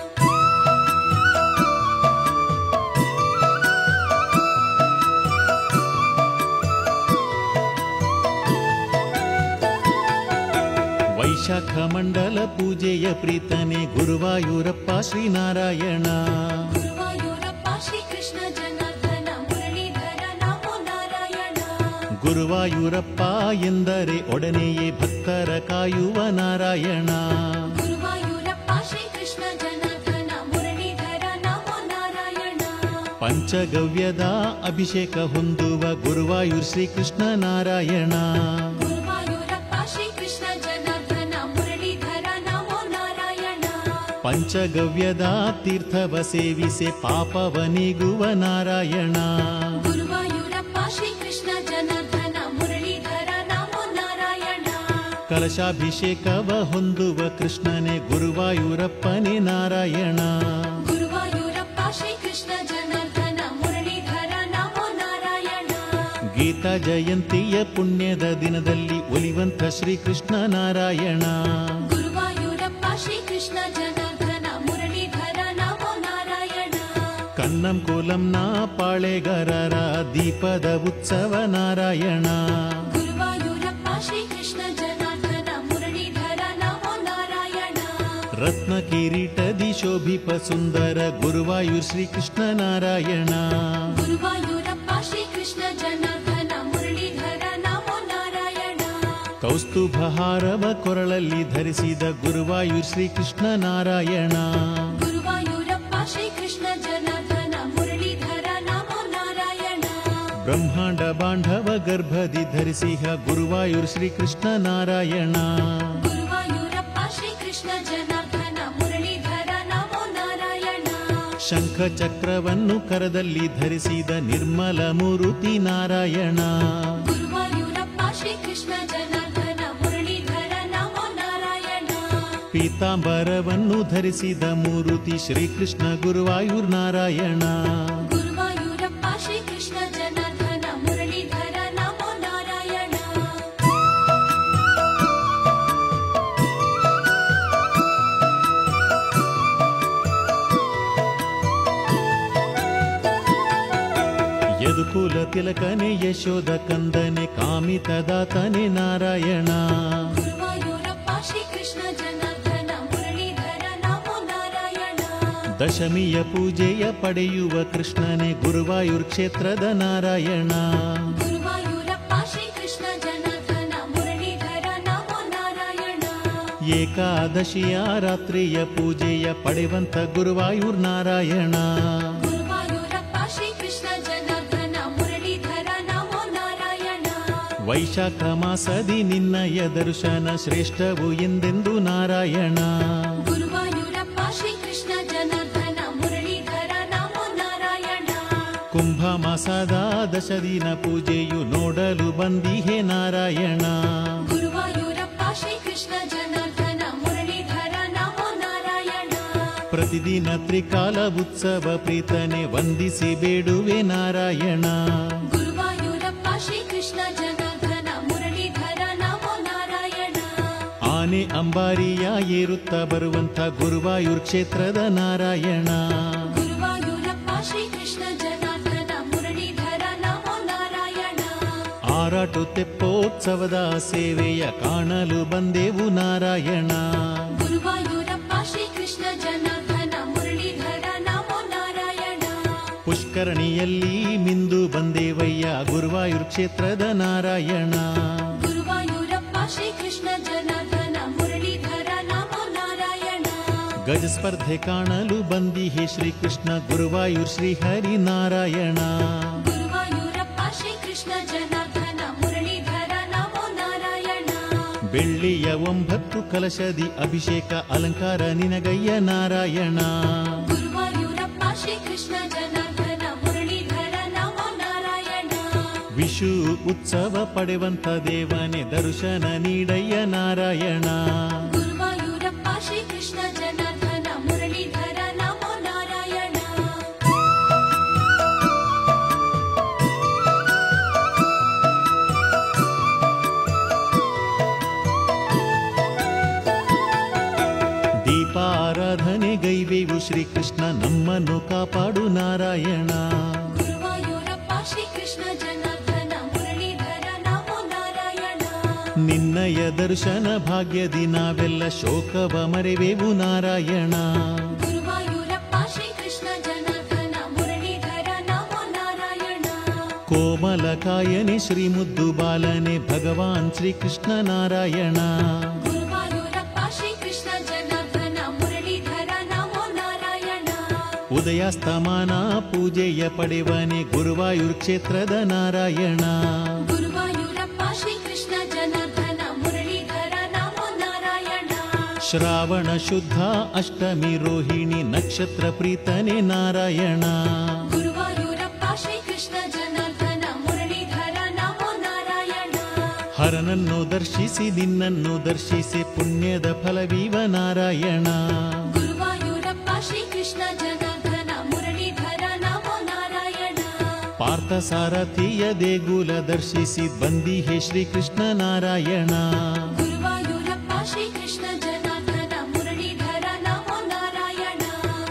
ವೈಶಾಖ ಮಂಡಲ ಪೂಜೆಯ ಪ್ರೀತನೆ ಗುರುವಾಯೂರಪ್ಪ ಶ್ರೀನಾರಾಯಣ. ಗುರುವಾಯೂರಪ್ಪ ಶ್ರೀಕೃಷ್ಣ ಜನಾರ್ದನ ಮುರಳೀಧರ ನಮೋ ನಾರಾಯಣ. ಗುರುವಾಯೂರಪ್ಪ ಎಂದರೆ ಒಡನೆಯೇ ಭಕ್ತರ ಕಾಯುವ ನಾರಾಯಣ. ಗುರುವಾಯೂರಪ್ಪ ಶ್ರೀಕೃಷ್ಣ ಜನಾರ್ದನ ಮುರಳೀಧರ ನಮೋ ನಾರಾಯಣ. ಪಂಚಗವ್ಯದ ಅಭಿಷೇಕ ಹೊಂದುವ ಗುರುವಾಯೂರ್ ಶ್ರೀಕೃಷ್ಣ ನಾರಾಯಣ. ಗುರುವಾಯೂರಪ್ಪ ಶ್ರೀಕೃಷ್ಣ ಜನಾರ್ದನ ಮುರಳೀಧರ ನಮೋ ನಾರಾಯಣ. ಪಂಚಗವ್ಯದ ತೀರ್ಥವ ಸೇವಿಸೆ ಪಾಪವ ನೀಗುವ ನಾರಾಯಣ. ಗುರುವಾಯೂರಪ್ಪ ಶ್ರೀಕೃಷ್ಣ ಜನಾರ್ದನ ಮುರಳೀಧರ ನಮೋ ನಾರಾಯಣ. ಕಲಶಾಭಿಷೇಕವ ಹೊಂದುವ ಕೃಷ್ಣನೇ ಗುರುವಾಯೂರಪ್ಪನೇ ನಾರಾಯಣ. ಗುರುವಾಯೂರಪ್ಪ ಶ್ರೀಕೃಷ್ಣ ಜನಾರ್ದನ ಮುರಳೀಧರ ನಮೋ ನಾರಾಯಣ. ಗೀತಾ ಜಯಂತಿಯ ಪುಣ್ಯದ ದಿನದಲ್ಲಿ ಒಲಿವಂತ ಶ್ರೀಕೃಷ್ಣ ನಾರಾಯಣ. ಗುರುವಾಯೂರಪ್ಪ ಶ್ರೀಕೃಷ್ಣ ಜನಾರ್ದನ ಮುರಳೀಧರ ನಮೋ ನಾರಾಯಣ. ಕನ್ನಂ ಕೋಲಂನ ಪಾಳೆಗಾರರ ದೀಪದ ಉತ್ಸವ ನಾರಾಯಣ. ಗುರುವಾಯೂರಪ್ಪ ಶ್ರೀಕೃಷ್ಣ ಜನಾರ್ದನ ಮುರಳೀಧರ ನಮೋ ನಾರಾಯಣ. ರತ್ನ ಕಿರೀಟದಿ ಶೋಭಿಪ ಸುಂದರ ಗುರುವಾಯೂರ್ ಶ್ರೀಕೃಷ್ಣ ನಾರಾಯಣ. ಗುರುವಾಯೂರಪ್ಪ ಶ್ರೀಕೃಷ್ಣ ಜನಾರ್ದನ ಮುರಳೀಧರ ನಮೋ ನಾರಾಯಣ. ಕೌಸ್ತುಭಹಾರವ ಕೊರಳಲ್ಲಿ ಧರಿಸಿದ ಗುರುವಾಯೂರ್ ಶ್ರೀಕೃಷ್ಣ ನಾರಾಯಣ. ಗುರುವಾಯೂರಪ್ಪ ಶ್ರೀಕೃಷ್ಣ ಜನಾರ್ದನ ಮುರಳೀಧರ ನಮೋ ನಾರಾಯಣ. ಬ್ರಹ್ಮಾಂಡ ಬಾಂಧವ ಗರ್ಭದಿ ಧರಿಸಿಹ ಗುರುವಾಯೂರ್ ಶ್ರೀಕೃಷ್ಣ ನಾರಾಯಣ. ಗುರುವಾಯೂರಪ್ಪ ಶ್ರೀಕೃಷ್ಣ ಜನಾರ್ದನ ಮುರಳೀಧರ ನಮೋ ನಾರಾಯಣ. ಶಂಖ ಚಕ್ರವನ್ನು ಕರದಲ್ಲಿ ಧರಿಸಿದ ನಿರ್ಮಲ ಮೂರುತಿ ನಾರಾಯಣ. ಗುರುವಾಯೂರಪ್ಪ ಶ್ರೀಕೃಷ್ಣ ಜನಾರ್ದನ ಮುರಳೀಧರ ನಮೋ ನಾರಾಯಣ. ಪೀತಾಂಬರವನ್ನು ಧರಿಸಿದ ಮೂರುತಿ ಶ್ರೀಕೃಷ್ಣ ಗುರುವಾಯೂರ್ ನಾರಾಯಣ. ಗುರುವಾಯೂರಪ್ಪ ಶ್ರೀಕೃಷ್ಣ ಜನಾರ್ದನ ಮುರಳೀಧರ ನಮೋ ನಾರಾಯಣ. ಯದುಕುಲ ತಿಲಕನೆ ಯಶೋದ ಕಂದನೆ ಕಾಮಿತದಾತನೆ ನಾರಾಯಣ. ಗುರುವಾಯೂರಪ್ಪ ಶ್ರೀಕೃಷ್ಣ ಜನಾರ್ದನ ಮುರಳೀಧರ ನಮೋ ನಾರಾಯಣ. ದಶಮಿಯ ಪೂಜೆಯ ಪಡೆಯುವ ಕೃಷ್ಣನೇ ಗುರುವಾಯೂರ್ ಕ್ಷೇತ್ರದ ನಾರಾಯಣ. ಗುರುವಾಯೂರಪ್ಪ ಶ್ರೀಕೃಷ್ಣ ಜನಾರ್ದನ ಮುರಳೀಧರ ನಮೋ ನಾರಾಯಣ. ಏಕಾದಶಿಯ ರಾತ್ರಿಯ ಪೂಜೆಯ ಪಡೆವಂತ ಗುರುವಾಯೂರ್ ನಾರಾಯಣ. ಗುರುವಾಯೂರಪ್ಪ ಶ್ರೀಕೃಷ್ಣ ಜನಾರ್ದನ ಮುರಳೀಧರ ನಮೋ ನಾರಾಯಣ. ವೈಶಾಖ ಮಾಸದಿ ನಿನ್ನಯ ದರ್ಶನ ಶ್ರೇಷ್ಠವು ಎಂದೆಂದು ನಾರಾಯಣ. ಗುರುವಾಯೂರಪ್ಪ ಶ್ರೀಕೃಷ್ಣ ಜನಾರ್ದನ ಮುರಳೀಧರ ನಮೋ ನಾರಾಯಣ. ಕುಂಭ ಮಾಸದ ದಶ ದಿನ ಪೂಜೆಯು ನೋಡಲು ಬಂದಿಹೆ ನಾರಾಯಣ. ಗುರುವಾಯೂರಪ್ಪ ಶ್ರೀಕೃಷ್ಣ ಜನಾರ್ದನ ಮುರಳೀಧರ ನಮೋ ನಾರಾಯಣ. ಪ್ರತಿದಿನ ತ್ರಿಕಾಲ ಉತ್ಸವ ಪ್ರೀತನೆ ವಂದಿಸಿ ಬೇಡುವೆ ನಾರಾಯಣ. ಗುರುವಾಯೂರಪ್ಪ ಶ್ರೀಕೃಷ್ಣ ಜನಾರ್ದನ ಮುರಳೀಧರ ನಮೋ ನಾರಾಯಣ. ಆನೆ ಅಂಬಾರಿಯ ಏರುತ್ತ ಬರುವಂಥ ಗುರುವಾಯೂರ್ ಕ್ಷೇತ್ರದ ನಾರಾಯಣ. ಗುರುವಾಯೂರಪ್ಪ ಶ್ರೀಕೃಷ್ಣ ಜನಾರ್ದನ ಮುರಳೀಧರ ನಮೋ ನಾರಾಯಣ. ಆರಾಟು ತೆಪ್ಪೋತ್ಸವದ ಸೇವೆಯ ಕಾಣಲು ಬಂದೆವು ನಾರಾಯಣ. ಗುರುವಾಯೂರಪ್ಪ ಶ್ರೀಕೃಷ್ಣ ಜನಾರ್ದನ ಮುರಳೀಧರ ನಮೋ ನಾರಾಯಣ. ಪುಷ್ಕರಣಿಯಲ್ಲಿ ಮಿಂದು ಬಂದೇವಯ್ಯ ಗುರುವಾಯೂರ್ ಕ್ಷೇತ್ರದ ನಾರಾಯಣ. ಗುರುವಾಯೂರಪ್ಪ ಶ್ರೀಕೃಷ್ಣ ಜನಾರ್ದನ ಮುರಳೀಧರ ನಮೋ ನಾರಾಯಣ. ಗಜ ಸ್ಪರ್ಧೆ ಕಾಣಲು ಬಂದಿಹೆ ಶ್ರೀಕೃಷ್ಣ ಗುರುವಾಯೂರ್ ಶ್ರೀಹರಿ ನಾರಾಯಣ. ಗುರುವಾಯೂರಪ್ಪ ಶ್ರೀಕೃಷ್ಣ ಜನಾರ್ದನ ಮುರಳೀಧರ ನಮೋ ನಾರಾಯಣ. ಬೆಳ್ಳಿಯ ಒಂಬತ್ತು ಕಲಶದಿ ಅಭಿಷೇಕ ಅಲಂಕಾರ ನಿನಗಯ್ಯ ನಾರಾಯಣ. ಗುರುವಾಯೂರಪ್ಪ ಶ್ರೀಕೃಷ್ಣ ಜನಾರ್ದನ ಮುರಳೀಧರ ನಮೋ ನಾರಾಯಣ. ವಿಷು ಉತ್ಸವ ಪಡೆವಂತ ದೇವನೇ ದರ್ಶನ ನೀಡಯ್ಯ ನಾರಾಯಣ. ಗುರುವಾಯೂರಪ್ಪ ಶ್ರೀಕೃಷ್ಣ ಜನಾರ್ದನ ಮುರಳೀಧರ ನಮೋ ನಾರಾಯಣ. ದೀಪಾರಾಧನೆ ಗೈವೇವು ಶ್ರೀಕೃಷ್ಣ ನಮ್ಮನ್ನು ಕಾಪಾಡು ನಾರಾಯಣ. ಗುರುವಾಯೂರಪ್ಪ ಶ್ರೀಕೃಷ್ಣ ಜನಾರ್ದನ ಮುರಳೀಧರ ನಮೋ ನಾರಾಯಣ. ನಿನ್ನಯ ದರ್ಶನ ಭಾಗ್ಯದಿ ನಾವೆಲ್ಲ ಶೋಕವ ಮರೆವೆವು ನಾರಾಯಣ. ಗುರುವಾಯೂರಪ್ಪ ಶ್ರೀಕೃಷ್ಣ ಜನಾರ್ದನ ಮುರಳೀಧರ ನಮೋ ನಾರಾಯಣ. ಕೋಮಲ ಕಾಯನೆ ಶ್ರೀ ಮುದ್ದು ಬಾಲನೆ ಭಗವಾನ್ ಶ್ರೀಕೃಷ್ಣ ನಾರಾಯಣ. ಗುರುವಾಯೂರಪ್ಪ ಶ್ರೀಕೃಷ್ಣ ಜನಾರ್ದನ ಮುರಳೀಧರ ನಮೋ ನಾರಾಯಣ. ಉದಯಾಸ್ತಮಾನ ಪೂಜೆಯ ಪಡೆವನೆ ಗುರುವಾಯೂರ್ ಕ್ಷೇತ್ರದ ನಾರಾಯಣ. ಗುರುವಾಯೂರಪ್ಪ ಶ್ರೀಕೃಷ್ಣ ಜನಾರ್ದನ ಮುರಳೀಧರ ನಮೋ ನಾರಾಯಣ. ಶ್ರಾವಣ ಶುದ್ಧ ಅಷ್ಟಮಿ ರೋಹಿಣಿ ನಕ್ಷತ್ರ ಪ್ರೀತನೆ ನಾರಾಯಣ. ಗುರುವಾಯೂರಪ್ಪ ಶ್ರೀಕೃಷ್ಣ ಜನಾರ್ದನ ಮುರಳೀಧರ ನಮೋ ನಾರಾಯಣ. ಹರನನ್ನು ದರ್ಶಿಸಿ ನಿನ್ನನ್ನು ದರ್ಶಿಸಿ ಪುಣ್ಯದ ಫಲವೀವ ನಾರಾಯಣ. ಗುರುವಾಯೂರಪ್ಪ ಶ್ರೀಕೃಷ್ಣ ಜನಾರ್ದನ ಮುರಳೀಧರ ನಮೋ ನಾರಾಯಣ. ಪಾರ್ಥ ಸಾರಥಿಯ ದೇಗುಲ ದರ್ಶಿಸಿ ಬಂದಿಹೆ ಶ್ರೀಕೃಷ್ಣ ನಾರಾಯಣ. ಗುರುವಾಯೂರಪ್ಪ ಶ್ರೀಕೃಷ್ಣ ಜನಾರ್ದನ ಮುರಳೀಧರ ನಮೋ ನಾರಾಯಣ.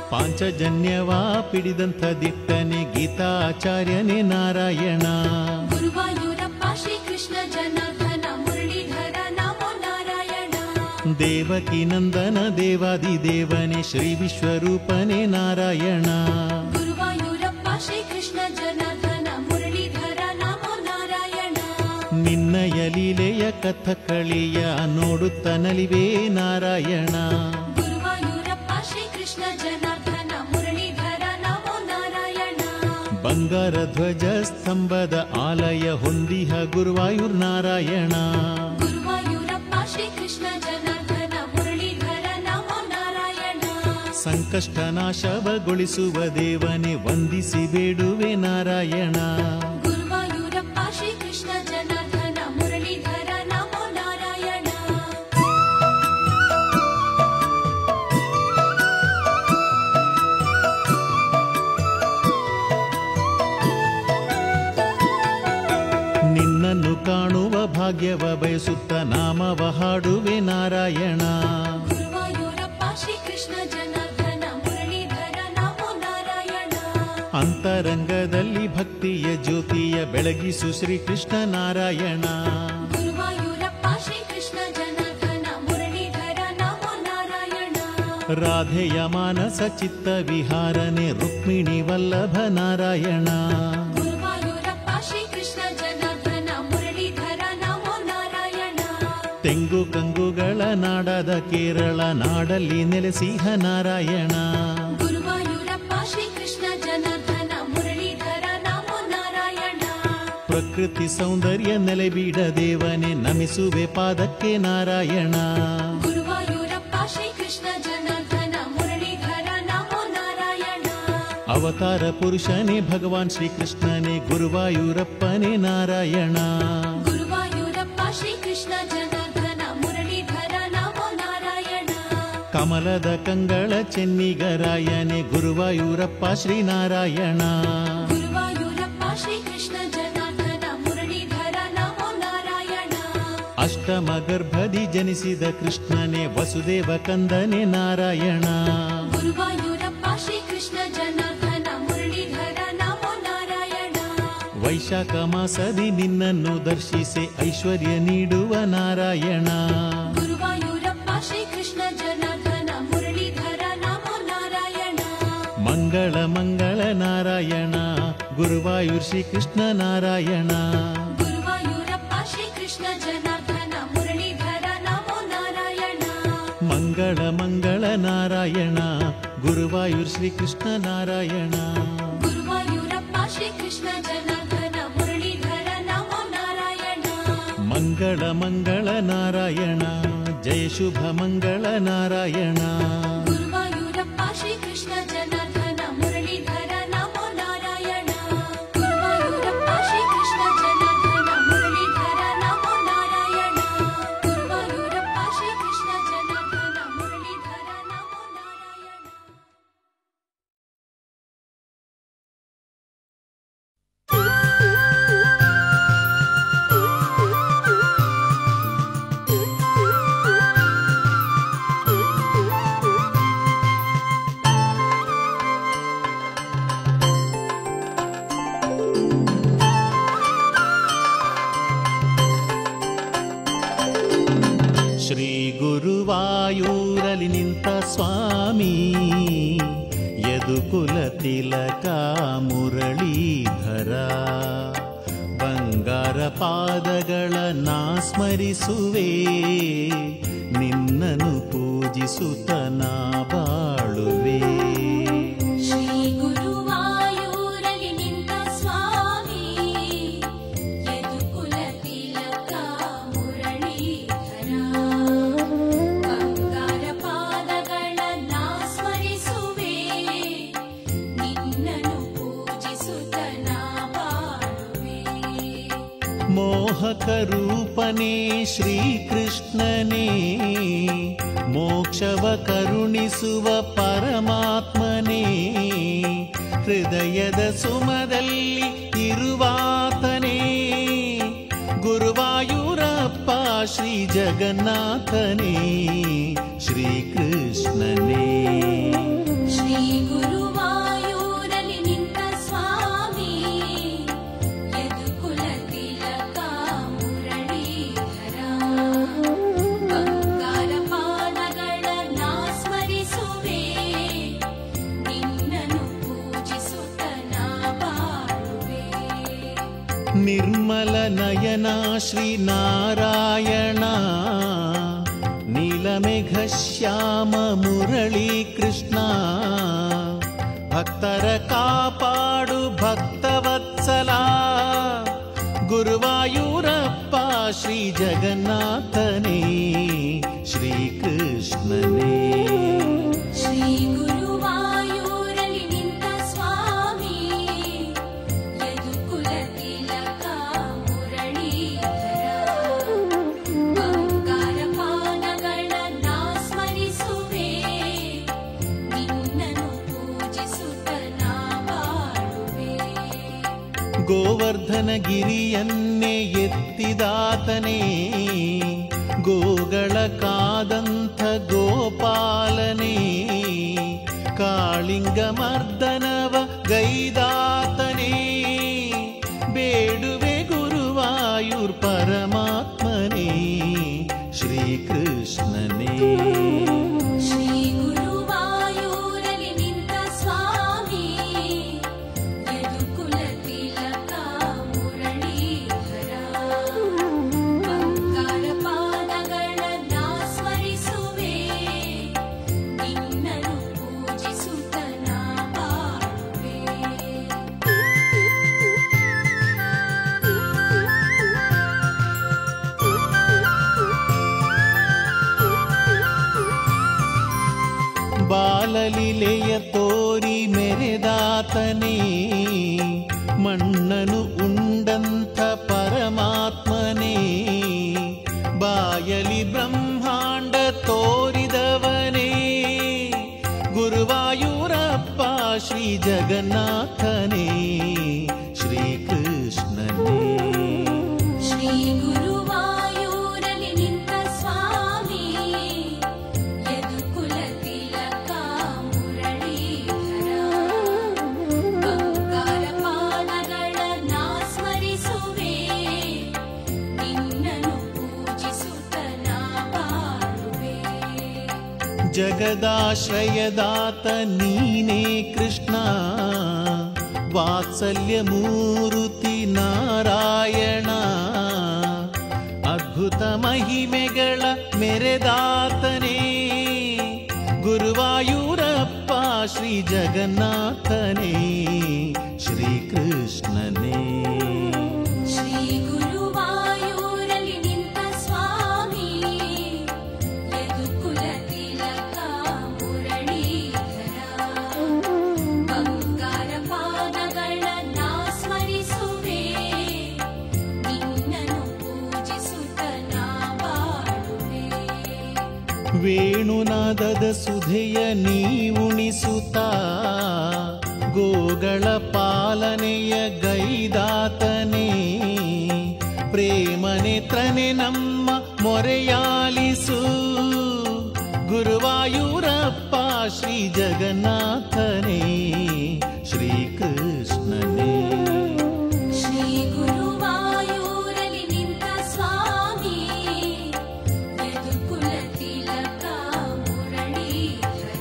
ಪಾಂಚಜನ್ಯವ ಪಿಡಿದಂಥ ದಿಟ್ಟನೆ ಗೀತಾಚಾರ್ಯನೇ ನಾರಾಯಣ. ಗುರುವಾಯೂರಪ್ಪ ಶ್ರೀಕೃಷ್ಣ ಜನಾರ್ದನ ಮುರಳೀಧರ ನಮೋ ನಾರಾಯಣ. ದೇವಕಿ ನಂದನ ದೇವಾದಿ ದೇವನೇ ಶ್ರೀ ವಿಶ್ವರೂಪನೇ ನಾರಾಯಣ. ಗುರುವಾಯೂರಪ್ಪ ಶ್ರೀಕೃಷ್ಣ ಜನಾರ್ದನ ಮುರಳೀಧರ ನಮೋ ನಾರಾಯಣ. ನಿನ್ನಯ ಲೀಲೆಯ ಕಥಕಳಿಯ ನೋಡುತ್ತ ನಲಿವೇ ನಾರಾಯಣ. ಗುರುವಾಯೂರಪ್ಪ ಶ್ರೀಕೃಷ್ಣ ಜನಾರ್ದನ ಮುರಳೀಧರ ನಮೋ ನಾರಾಯಣ. ಬಂಗಾರ ಧ್ವಜ ಸ್ತಂಭದ ಆಲಯ ಹೊಂದಿಹ ಗುರುವಾಯೂರ್ ನಾರಾಯಣ. ಗುರುವಾಯೂರಪ್ಪ ಶ್ರೀಕೃಷ್ಣ ಜನಾರ್ದನ ಮುರಳೀಧರ ನಮೋ ನಾರಾಯಣ. ಸಂಕಷ್ಟ ನಾಶವಗೊಳಿಸುವ ದೇವನೇ ವಂದಿಸಿ ಬೇಡುವೆ ನಾರಾಯಣ. ಗುರುವಾಯೂರಪ್ಪ ಶ್ರೀಕೃಷ್ಣ ಜನಾರ್ದನ ಮುರಳೀಧರ ನಮೋ ನಾರಾಯಣ. ನಿನ್ನನ್ನು ಕಾಣುವ ಭಾಗ್ಯವ ಬಯಸುತ್ತ ನಾಮವ ಹಾಡುವೆ ನಾರಾಯಣ. ಗುರುವಾಯೂರಪ್ಪ ಶ್ರೀಕೃಷ್ಣ ಜನಾರ್ದನ ಮುರಳೀಧರ ನಮೋ ನಾರಾಯಣ. ಅಂತರಂಗದಲ್ಲಿ ಭಕ್ತಿಯ ಜ್ಯೋತಿಯ ಬೆಳಗಿಸು ಶ್ರೀಕೃಷ್ಣ ನಾರಾಯಣ. ಗುರುವಾಯೂರಪ್ಪ ಶ್ರೀಕೃಷ್ಣ ಜನಾರ್ದನ ಮುರಳೀಧರ ನಮೋ ನಾರಾಯಣ. ರಾಧೆಯ ಮಾನಸ ಚಿತ್ತ ವಿಹಾರನೆ ರುಕ್ಮಿಣಿ ವಲ್ಲಭ ನಾರಾಯಣ. ಗುರುವಾಯೂರಪ್ಪ ಶ್ರೀಕೃಷ್ಣ ಜನಾರ್ದನ ಮುರಳೀಧರ ನಮೋ ನಾರಾಯಣ. ತೆಂಗು ಕಂಗುಗಳ ನಾಡದ ಕೇರಳ ನಾಡಲ್ಲಿ ನೆಲೆಸಿಹ ನಾರಾಯಣ. ಗುರುವಾಯೂರಪ್ಪ ಶ್ರೀಕೃಷ್ಣ ಜನಾರ್ದನ ಮುರಳೀಧರ ನಮೋ ನಾರಾಯಣ. ಪ್ರಕೃತಿ ಸೌಂದರ್ಯ ನೆಲೆಬೀಡ ದೇವನೇ ನಮಿಸುವೆ ಪಾದಕ್ಕೆ ನಾರಾಯಣ. ಗುರುವಾಯೂರಪ್ಪ ಶ್ರೀಕೃಷ್ಣ ಜನಾರ್ದನ ಮುರಳೀಧರ ನಮೋ ನಾರಾಯಣ. ಅವತಾರ ಪುರುಷನೇ ಭಗವಾನ್ ಶ್ರೀಕೃಷ್ಣನೇ ಗುರುವಾಯೂರಪ್ಪನೇ ನಾರಾಯಣ. ಗುರುವಾಯೂರಪ್ಪ ಶ್ರೀಕೃಷ್ಣ ಜನಾರ್ದನ ಮುರಳೀಧರ ನಮೋ ನಾರಾಯಣ. ಕಮಲದ ಕಂಗಳ ಚೆನ್ನಿಗರಾಯನೇ ಗುರುವಾಯೂರಪ್ಪ ಶ್ರೀನಾರಾಯಣ. ಗುರುವಾಯೂರಪ್ಪ ಶ್ರೀಕೃಷ್ಣ ಜನಾರ್ದನ ಮುರಳೀಧರ ನಮೋ ನಾರಾಯಣ. ಅಷ್ಟಮ ಗರ್ಭದಿ ಜನಿಸಿದ ಕೃಷ್ಣನೇ ವಸುದೇವ ಕಂದನೇ ನಾರಾಯಣ. ಗುರುವಾಯೂರಪ್ಪ ಶ್ರೀಕೃಷ್ಣ ಜನಾರ್ದನ ಮುರಳೀಧರ ನಮೋ ನಾರಾಯಣ. ವೈಶಾಖ ಮಾಸದಿ ನಿನ್ನನ್ನು ದರ್ಶಿಸಿ ಐಶ್ವರ್ಯ ನೀಡುವ ನಾರಾಯಣ. ಗುರುವಾಯೂರಪ್ಪ ಶ್ರೀಕೃಷ್ಣ ಜನಾರ್ದನ ಮುರಳೀಧರ ನಮೋ ನಾರಾಯಣ. ಮಂಗಳ ಮಂಗಳ ನಾರಾಯಣ ಗುರುವಾಯೂರ್ ಶ್ರೀಕೃಷ್ಣ ನಾರಾಯಣ. ಗುರುವಾಯೂರಪ್ಪ ಶ್ರೀಕೃಷ್ಣ ಜನಾರ್ದನ ಮುರಳೀಧರ ನಮೋ ನಾರಾಯಣ. ಮಂಗಳ ಮಂಗಳ ನಾರಾಯಣ ಗುರುವಾಯೂರ್ ಶ್ರೀಕೃಷ್ಣ ನಾರಾಯಣ. ಗುರುವಾಯೂರಪ್ಪ ಶ್ರೀಕೃಷ್ಣ ಜನಾರ್ದನ ಮುರಳೀಧರ ನಮೋ ನಾರಾಯಣ. ಮಂಗಳ ಮಂಗಳ ನಾರಾಯಣ ಜಯ ಶುಭ ಮಂಗಳ ನಾರಾಯಣ. ಗುರುವಾಯೂರಪ್ಪ ಶ್ರೀಕೃಷ್ಣ ಜನಾರ್ದನ ಮುರಳೀಧರ ನಮೋ ನಾರಾಯಣ. ಗುರುವಾಯೂರಪ್ಪ ಶ್ರೀಕೃಷ್ಣ ಜನಾರ್ದನ ಮುರಳೀಧರ ನಮೋ ನಾರಾಯಣ. ಗುರುವಾಯೂರಪ್ಪ ಶ್ರೀಕೃಷ್ಣ ಜನಾರ್ದನ ಮುರಳೀಧರ ನಮೋ ನಾರಾಯಣ. ಶ್ರೀ ಗುರುವಾಯೂರಲಿ ನಿಂತ ಸ್ವಾಮಿ ಯದುಕುಲ ತಿಲಕ ಮುರಳೀಧರ. ಬಂಗಾರ ಪಾದಗಳ ನಾ ಸ್ಮರಿಸುವೆ ನಿನ್ನನು ಪೂಜಿಸುತ್ತ ನಾ ಬಾಳುವೆ. ಶ್ರೀ ಗುರುವಾಯೂರಲಿ ನಿಂತ ಸ್ವಾಮಿ ಯದುಕುಲ ತಿಲಕ ಮುರಳೀಧರ. ಬಂಗಾರ ಪಾದಗಳ ನಾ ಸ್ಮರಿಸುವೆ ನಿನ್ನನು ಪೂಜಿಸುತ್ತ ನಾ ಬಾಳುವೆ. ಮೋಹಕ ರೂಪನೇ ಶ್ರೀಕೃಷ್ಣನೇ ಮೋಕ್ಷವ ಕರುಣಿಸುವ ಪರಮಾತ್ಮನೇ. ಹೃದಯದ ಸುಮದಲ್ಲಿ ಇರುವಾತನೇ ಗುರುವಾಯೂರಪ್ಪ ಶ್ರೀ ಜಗನ್ನಾಥನೇ ಶ್ರೀಕೃಷ್ಣನೇ. ಶ್ರೀ ಗುರುವಾಯೂರಲಿ ನಿಂತ ಸ್ವಾಮಿ ಯದುಕುಲ ತಿಲಕ ಮುರಳೀಧರ. ಬಂಗಾರ ಪಾದಗಳ ನಾ ಸ್ಮರಿಸುವೆ ನಿನ್ನನು ಪೂಜಿಸುತ್ತ ನಾ ಬಾಳುವೆ. ನಿರ್ಮಲ ನಯನ ಶ್ರೀನಾರಾಯಣ ನೀಲಮೇಘ ಶ್ಯಾಮ ಮುರಳಿ ಕೃಷ್ಣ. ಭಕ್ತರ ಕಾಪಾಡು ಭಕ್ತವತ್ಸಲ ಗುರುವಾಯೂರಪ್ಪ ಶ್ರೀ ಜಗನ್ನಾಥನೇ ಶ್ರೀಕೃಷ್ಣನೇ. ಶ್ರೀ ಗುರುವಾಯೂರಲಿ ನಿಂತ ಸ್ವಾಮಿ ಯದುಕುಲ ತಿಲಕ ಮುರಳೀಧರ. ಬಂಗಾರ ಪಾದಗಳ ನಾ ಸ್ಮರಿಸುವೆ ನಿನ್ನನು ಪೂಜಿಸುತ್ತ ನಾ ಬಾಳುವೆ. ಗೋವರ್ಧನ ಗಿರಿಯನ್ನೇ ಎತ್ತಿದಾತನೇ ಗೋಗಳ ಕಾದಂಥ ಗೋಪಾಲನೇ. ಕಾಳಿಂಗ ಮರ್ದನವ ಗೈದಾತನೇ ಬೇಡುವೆ ಗುರುವಾಯೂರ್ ಪರಮಾತ್ಮನೇ ಶ್ರೀಕೃಷ್ಣನೇ. ಶ್ರೀ ಗುರುವಾಯೂರಲಿ ನಿಂತ ಸ್ವಾಮಿ ಯದುಕುಲ ತಿಲಕ ಮುರಳೀಧರ. ಬಂಗಾರ ಪಾದಗಳ ನಾ ಸ್ಮರಿಸುವೆ ನಿನ್ನನು ಪೂಜಿಸುತ್ತ ನಾ ಬಾಳುವೆ. ಬಾಲಲೀಲೆಯ ತೋರಿ ಮೆರೆದಾತನೇ, ಮಣ್ಣನು ಉಂಡಂಥ ಪರಮಾತ್ಮನೇ, ಬಾಯಲಿ ಬ್ರಹ್ಮಾಂಡ ತೋರಿದವನೇ, ಗುರುವಾಯೂರಪ್ಪ ಶ್ರೀ ಜಗನ್ನಾಥನೇ, ಶ್ರೀಕೃಷ್ಣನೇ. ಶ್ರೀ ಗುರುವಾಯೂರಲಿ ನಿಂತ ಸ್ವಾಮಿ, ಯದುಕುಲ ತಿಲಕ ಮುರಳೀಧರ, ಬಂಗಾರ ಪಾದಗಳನ್ನ ಸ್ಮರಿಸುವೆ, ನಿನ್ನನ್ನು ಪೂಜಿಸುತ್ತ ನಾ ಬಾಳುವೆ. ಜಗದಾಶ್ರಯದಾತ ನೀನೇ ಕೃಷ್ಣ, ವಾತ್ಸಲ್ಯ ಮೂರುತಿ ನಾರಾಯಣ, ಅದ್ಭುತ ಮಹಿಮೆಗಳ ಮೆರೆದಾತನೇ, ಗುರುವಾಯೂರಪ್ಪ ಶ್ರೀ ಜಗನ್ನಾಥನೇ, ಶ್ರೀಕೃಷ್ಣನೇ. ಶ್ರೀ ಗುರುವಾಯೂರಲಿ ನಿಂತ ಸ್ವಾಮಿ, ಯದುಕುಲ ತಿಲಕ ಮುರಳೀಧರ, ಬಂಗಾರ ಪಾದಗಳನ್ನ ಸ್ಮರಿಸುವೆ, ನಿನ್ನನ್ನು ಪೂಜಿಸುತ್ತ ನಾ ಬಾಳುವೆ. ವೇಣುನಾದದ ಸುಧೆಯ ನೀವುಣಿಸುತ್ತ, ಗೋಗಳ ಪಾಲನೆಯ ಗೈದಾತನೇ, ಪ್ರೇಮ ನೇತ್ರನೆ ನಮ್ಮ ಮೊರೆಯಾಲಿಸು, ಗುರುವಾಯೂರಪ್ಪ ಶ್ರೀ ಜಗನ್ನಾಥನೇ, ಶ್ರೀಕೃಷ್ಣನೇ. ಶ್ರೀ ಗುರುವಾಯೂರಲಿ ನಿಂತ ಸ್ವಾಮಿ, ಯದುಕುಲ ತಿಲಕ ಮುರಳೀಧರ,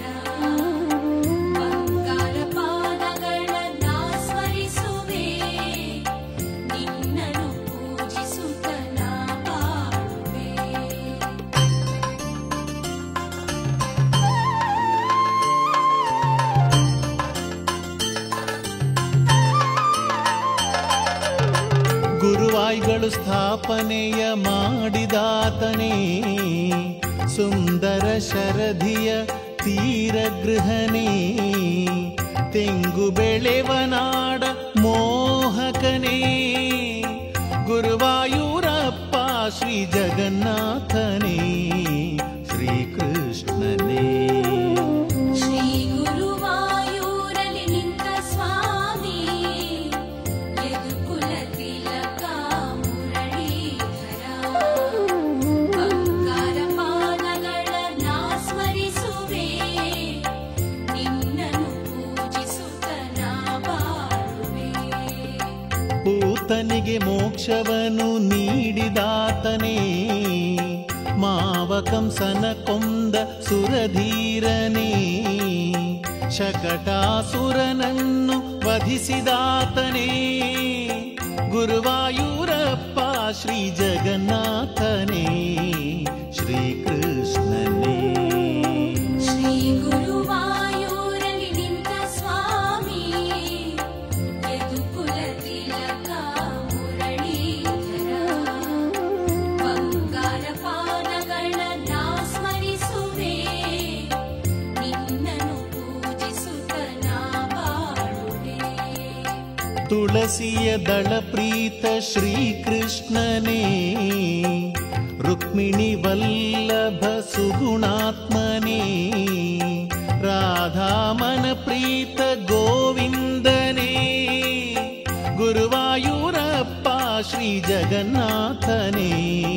ಬಂಗಾರ ಪಾದಗಳನ್ನ ಸ್ಮರಿಸುವೆ, ನಿನ್ನನ್ನು ಪೂಜಿಸುತ್ತ ನಾ ಬಾಳುವೆ. ಗುರುವಾಯ್ಗಳು ಸ್ಥಾಪನೆಯ ಮಾಡಿದಾತನೇ, ಸುಂದರ ಶರಧಿಯ ತೀರಗೃಹನೇ, ತೆಂಗು ಬೆಳೆವನಾಡ ಮೋಹಕನೇ, ಗುರುವಾಯೂರಪ್ಪ ಶ್ರೀ ಜಗನ್ನಾಥನೇ, ಶ್ರೀಕೃಷ್ಣನೇ. ಶ್ರೀ ಗುರುವಾಯೂರಲಿ ನಿಂತ ಸ್ವಾಮಿ, ಯದುಕುಲ ತಿಲಕ ಮುರಳೀಧರ, ಬಂಗಾರ ಪಾದಗಳನ್ನ ಸ್ಮರಿಸುವೆ, ನಿನ್ನನ್ನು ಪೂಜಿಸುತ್ತ ನಾ ಬಾಳುವೆ. ಪೂತನಿಗೆ ಮೋಕ್ಷವನ್ನು ನೀಡಿದಾತನೇ, ಮಾವ ಕಂಸನ ಕೊಂದ ಸುರಧೀರನೇ, ಶಕಟಾಸುರನನ್ನು ವಧಿಸಿದಾತನೇ, ಗುರುವಾಯೂರಪ್ಪ ಶ್ರೀ ಜಗನ್ನಾಥನೇ, ಶ್ರೀಕೃಷ್ಣನೇ. ಶ್ರೀ ಗುರುವಾಯೂರಲಿ ನಿಂತ ಸ್ವಾಮಿ, ಯದುಕುಲ ತಿಲಕ ಮುರಳೀಧರ, ಬಂಗಾರ ಪಾದಗಳನ್ನ ಸ್ಮರಿಸುವೆ, ನಿನ್ನನ್ನು ಪೂಜಿಸುತ್ತ ನಾ ಬಾಳುವೆ. ತುಳಸಿಯ ದಳ ಪ್ರೀತ ಶ್ರೀಕೃಷ್ಣನೇ, ರುಕ್ಮಿಣಿ ವಲ್ಲಭ ಸುಗುಣಾತ್ಮನೇ, ರಾಧಾಮನ ಪ್ರೀತ ಗೋವಿಂದನೇ, ಗುರುವಾಯೂರಪ್ಪ ಶ್ರೀ ಜಗನ್ನಾಥನೇ,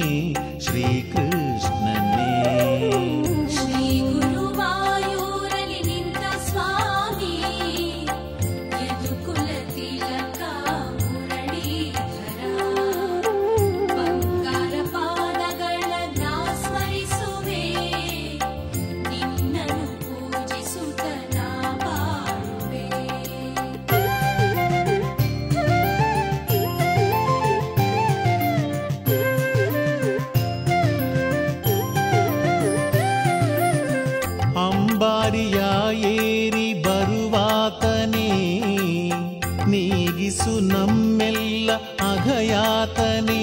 ಶ್ರೀಕೃಷ್ಣನೇ. ಶ್ರೀ ಗುರುವಾಯೂರಲಿ ನಿಂತ ಸ್ವಾಮಿ, ಯದುಕುಲ ತಿಲಕ ಮುರಳೀಧರ, ಬಂಗಾರ ಪಾದಗಳನ್ನ ಸ್ಮರಿಸುವೆ, ನಿನ್ನನ್ನು ಪೂಜಿಸುತ್ತ ನಾ ಬಾಳುವೆ. ಅಂಬಾರಿಯ ಏರಿ ಬರುವಾತನೇ, ನೀಗಿಸು ನಮ್ಮೆಲ್ಲ ಅಘಯಾತನೇ,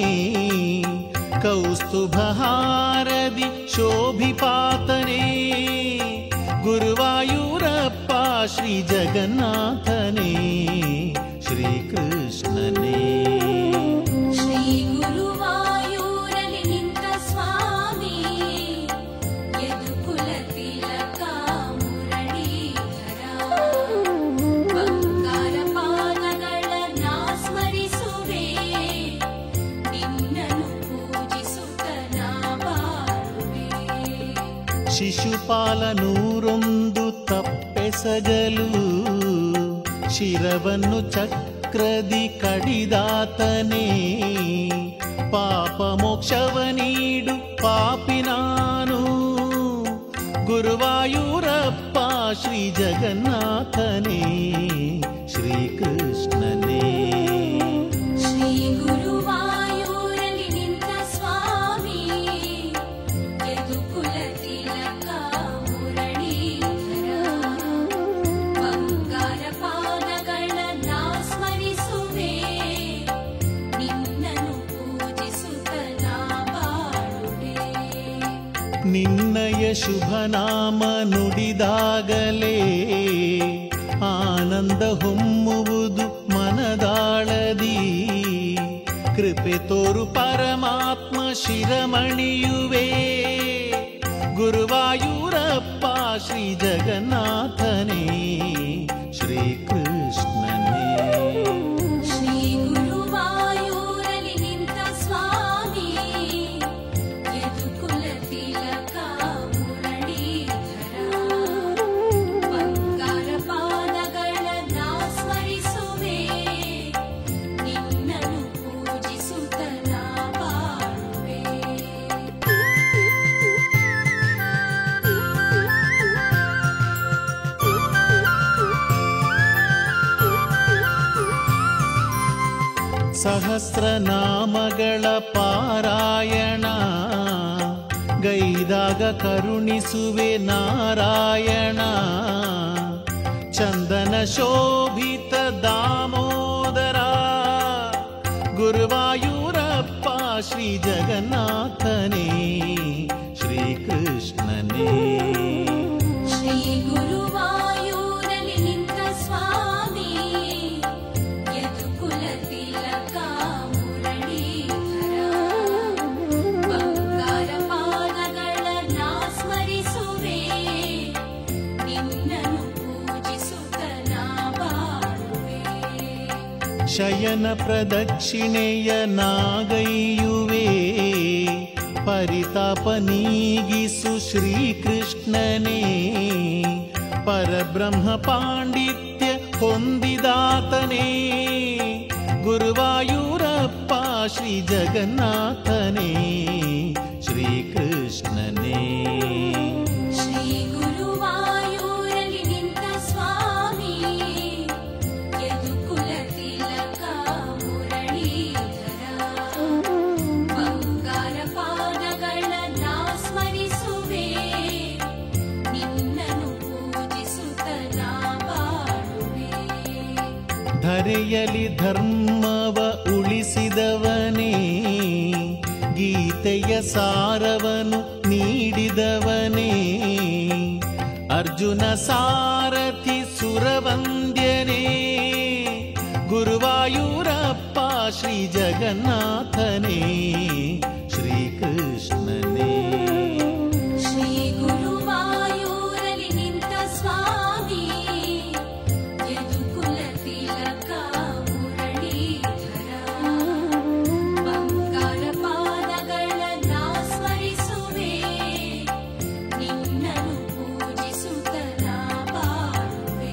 ಕೌಸ್ತುಭಹಾರದಿ ಶೋಭಿಪಾತನೇ, ಗುರುವಾಯೂರ ಶಿಶುಪಾಲ ನೂರೊಂದು ತಪ್ಪೆಸಗಲು ಶಿರವನ್ನು ಚಕ್ರದಿ ಕಡಿದಾತನೇ ಪಾಪ ಮೋಕ್ಷವ ನೀಡು ಪಾಪಿ ನಾನು ಗುರುವಾಯೂರಪ್ಪ ಶ್ರೀ ಜಗನ್ನಾಥನೇ ಶ್ರೀಕೃಷ್ಣನೇ ಶ್ರೀ ಗುರುವಾಯೂರಲ್ಲಿ ನಿಂತ ಸ್ವಾಮಿ ಯದುಕುಲ ತಿಲಕ ಮುರಳೀಧರ ಬಂಗಾರ ಪಾದಗಳನ್ನ ಸ್ಮರಿಸುವೆ ನಿನ್ನನ್ನು ಪೂಜಿಸುತ್ತ ನಾ ಬಾಳುವೆ ನಿನ್ನಯ ಶುಭ ನಾಮ ನುಡಿದಾಗಲೇ ಆನಂದ ಹೊಮ್ಮುವುದು ಮನದಾಳದಿ ಕೃಪೆ ತೋರು ಪರಮಾತ್ಮ ಶಿರಮಣಿಯುವೆ ಗುರುವಾಯೂರಪ್ಪ ಶ್ರೀ ಜಗನ್ನಾಥನೇ ಶ್ರೀಕೃಷ್ಣನೇ ಶ್ರೀ ಗುರುವಾಯೂರಲ್ಲಿ ನಿಂತ ಸ್ವಾಮಿ ಯದುಕುಲ ತಿಲಕ ಮುರಳೀಧರ ಬಂಗಾರ ಪಾದಗಳನ್ನ ಸ್ಮರಿಸುವೆ ನಿನ್ನನ್ನು ಪೂಜಿಸುತ್ತ ನಾ ಬಾಳುವೆ ಸಹಸ್ರನಾಮಗಳ ಪಾರಾಯಣ ಗೈದಾಗ ಕರುಣಿಸುವೆ ನಾರಾಯಣ ಚಂದನ ಶೋಭಿತ ದಾಮೋದರ ಗುರುವಾಯೂರಪ್ಪ ಶ್ರೀ ಜಗನ್ನಾಥನೇ ಶ್ರೀಕೃಷ್ಣನೇ ಶ್ರೀ ಗುರುವಾಯೂರಲ್ಲಿ ನಿಂತ ಸ್ವಾಮಿ ಯದುಕುಲ ತಿಲಕ ಮುರಳೀಧರ ಬಂಗಾರ ಪಾದಗಳನ್ನ ಸ್ಮರಿಸುವೆ ನಿನ್ನನ್ನು ಪೂಜಿಸುತ್ತ ನಾ ಬಾಳುವೆ ಶಯನ ಪ್ರದಕ್ಷಿಣೆಯ ನಾಗೈಯುವೆ ಪರಿತಾಪ ನೀಗಿಸು ಶ್ರೀಕೃಷ್ಣನೇ ಪರಬ್ರಹ್ಮ ಪಾಂಡಿತ್ಯ ಹೊಂದಿದಾತನೇ ಗುರುವಾಯೂರಪ್ಪ ಶ್ರೀ ಜಗನ್ನಾಥನೇ ಶ್ರೀಕೃಷ್ಣನೇ ಶ್ರೀ ಗುರುವಾಯೂರಲ್ಲಿ ನಿಂತ ಸ್ವಾಮಿ ಯದುಕುಲ ತಿಲಕ ಮುರಳೀಧರ ಬಂಗಾರ ಪಾದಗಳನ್ನ ಸ್ಮರಿಸುವೆ ನಿನ್ನನ್ನು ಪೂಜಿಸುತ್ತ ನಾ ಬಾಳುವೆ ಧರೆಯಲಿ ಧರ್ಮವ ಉಳಿಸಿದವನೇ ಗೀತೆಯ ಸಾರವನು ನೀಡಿದವನೇ ಅರ್ಜುನ ಸಾರಥಿ ಸುರವಂದ್ಯನೇ ಗುರುವಾಯೂರಪ್ಪ ಶ್ರೀ ಜಗನ್ನಾಥನೇ ಶ್ರೀಕೃಷ್ಣನೇ ಶ್ರೀ ಗುರುವಾಯೂರಲ್ಲಿ ನಿಂತ ಸ್ವಾಮಿ ಯದುಕುಲ ತಿಲಕ ಮುರಳೀಧರ ಬಂಗಾರ ಪಾದಗಳನ್ನ ಸ್ಮರಿಸುವೆ ನಿನ್ನನ್ನು ಪೂಜಿಸುತ್ತ ನಾ ಬಾಳುವೆ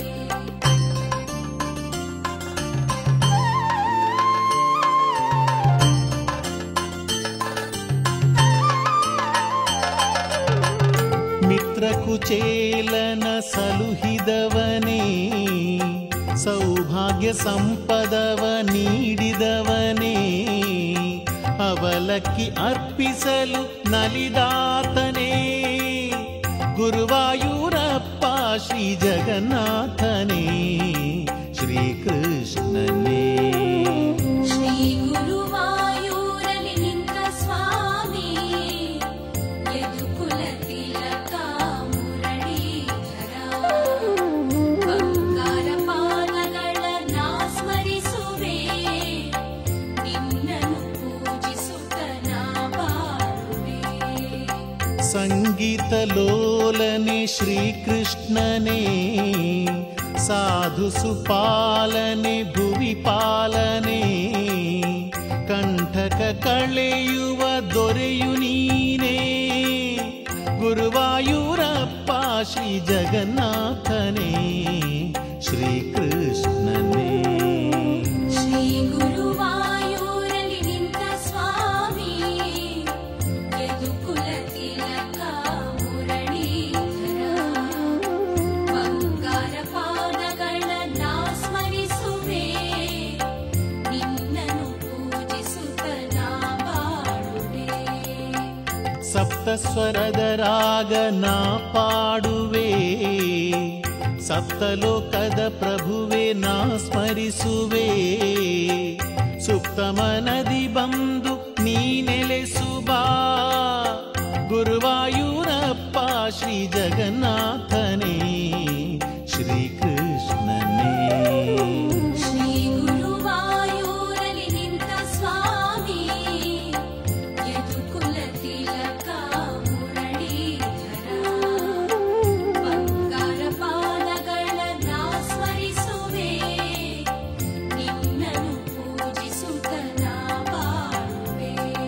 ಮಿತ್ರಕುಚೇಲನ ಸಲುಹಿದವನೇ ಸೌಭಾಗ್ಯ ಸಂಪದವ ನೀಡಿದವನೇ ಅವಲಕ್ಕಿ ಅರ್ಪಿಸಲು ನಲಿದಾತನೇ ಗುರುವಾಯೂರಪ್ಪ ಶ್ರೀ ಜಗನ್ನಾಥನೇ ಶ್ರೀಕೃಷ್ಣನೇ ಶ್ರೀ ಗುರುವಾಯೂರಲ್ಲಿ ನಿಂತ ಸ್ವಾಮಿ ಯದುಕುಲ ತಿಲಕ ಮುರಳೀಧರ ಬಂಗಾರ ಪಾದಗಳನ್ನ ಸ್ಮರಿಸುವೆ ನಿನ್ನನ್ನು ಪೂಜಿಸುತ್ತ ನಾ ಬಾಳುವೆ ಸಂಗೀತ ಲೋಲನೆ ಶ್ರೀಕೃಷ್ಣನೇ ಸಾಧು ಸುಪಾಲನೆ ಭುವಿ ಪಾಲನೆ ಕಂಠಕ ಕಳೆಯುವ ದೊರೆಯು ನೀನೇ ಗುರುವಾಯೂರಪ್ಪ ಶ್ರೀ ಜಗನ್ನಾಥನೇ ಶ್ರೀಕೃಷ್ಣನೇ. ಶ್ರೀ ಗುರುವಾಯೂರಲ್ಲಿ ನಿಂತ ಸ್ವಾಮಿ ಯದುಕುಲ ತಿಲಕ ಮುರಳೀಧರ. ಬಂಗಾರ ಪಾದಗಳನ್ನ ಸ್ಮರಿಸುವೆ, ನಿನ್ನನ್ನು ಪೂಜಿಸುತ್ತ ನಾ ಬಾಳುವೆ. ಸಪ್ತಸ್ವರದ ರಾಗ ನಾ ಪಾಡುವೆ, ಸಪ್ತಲೋಕದ ಪ್ರಭುವೆ ನಾ ಸ್ಮರಿಸುವೆ. ಸುಪ್ತಮ ನದಿ ಬಂದು ನೀ ನೆಲೆಸುಬಾ, ಗುರುವಾಯೂರಪ್ಪ ಶ್ರೀ ಜಗನ್ನಾಥನೇ ಶ್ರೀಕೃಷ್ಣನೇ. ಶ್ರೀ ಗುರುವಾಯೂರಲ್ಲಿ ನಿಂತ ಸ್ವಾಮಿ ಯದುಕುಲ ತಿಲಕ ಮುರಳೀಧರ. ಬಂಗಾರ ಪಾದಗಳನ್ನ ಸ್ಮರಿಸುವೆ, ನಿನ್ನನ್ನು ಪೂಜಿಸುತ್ತ ನಾ ಬಾಳುವೆ.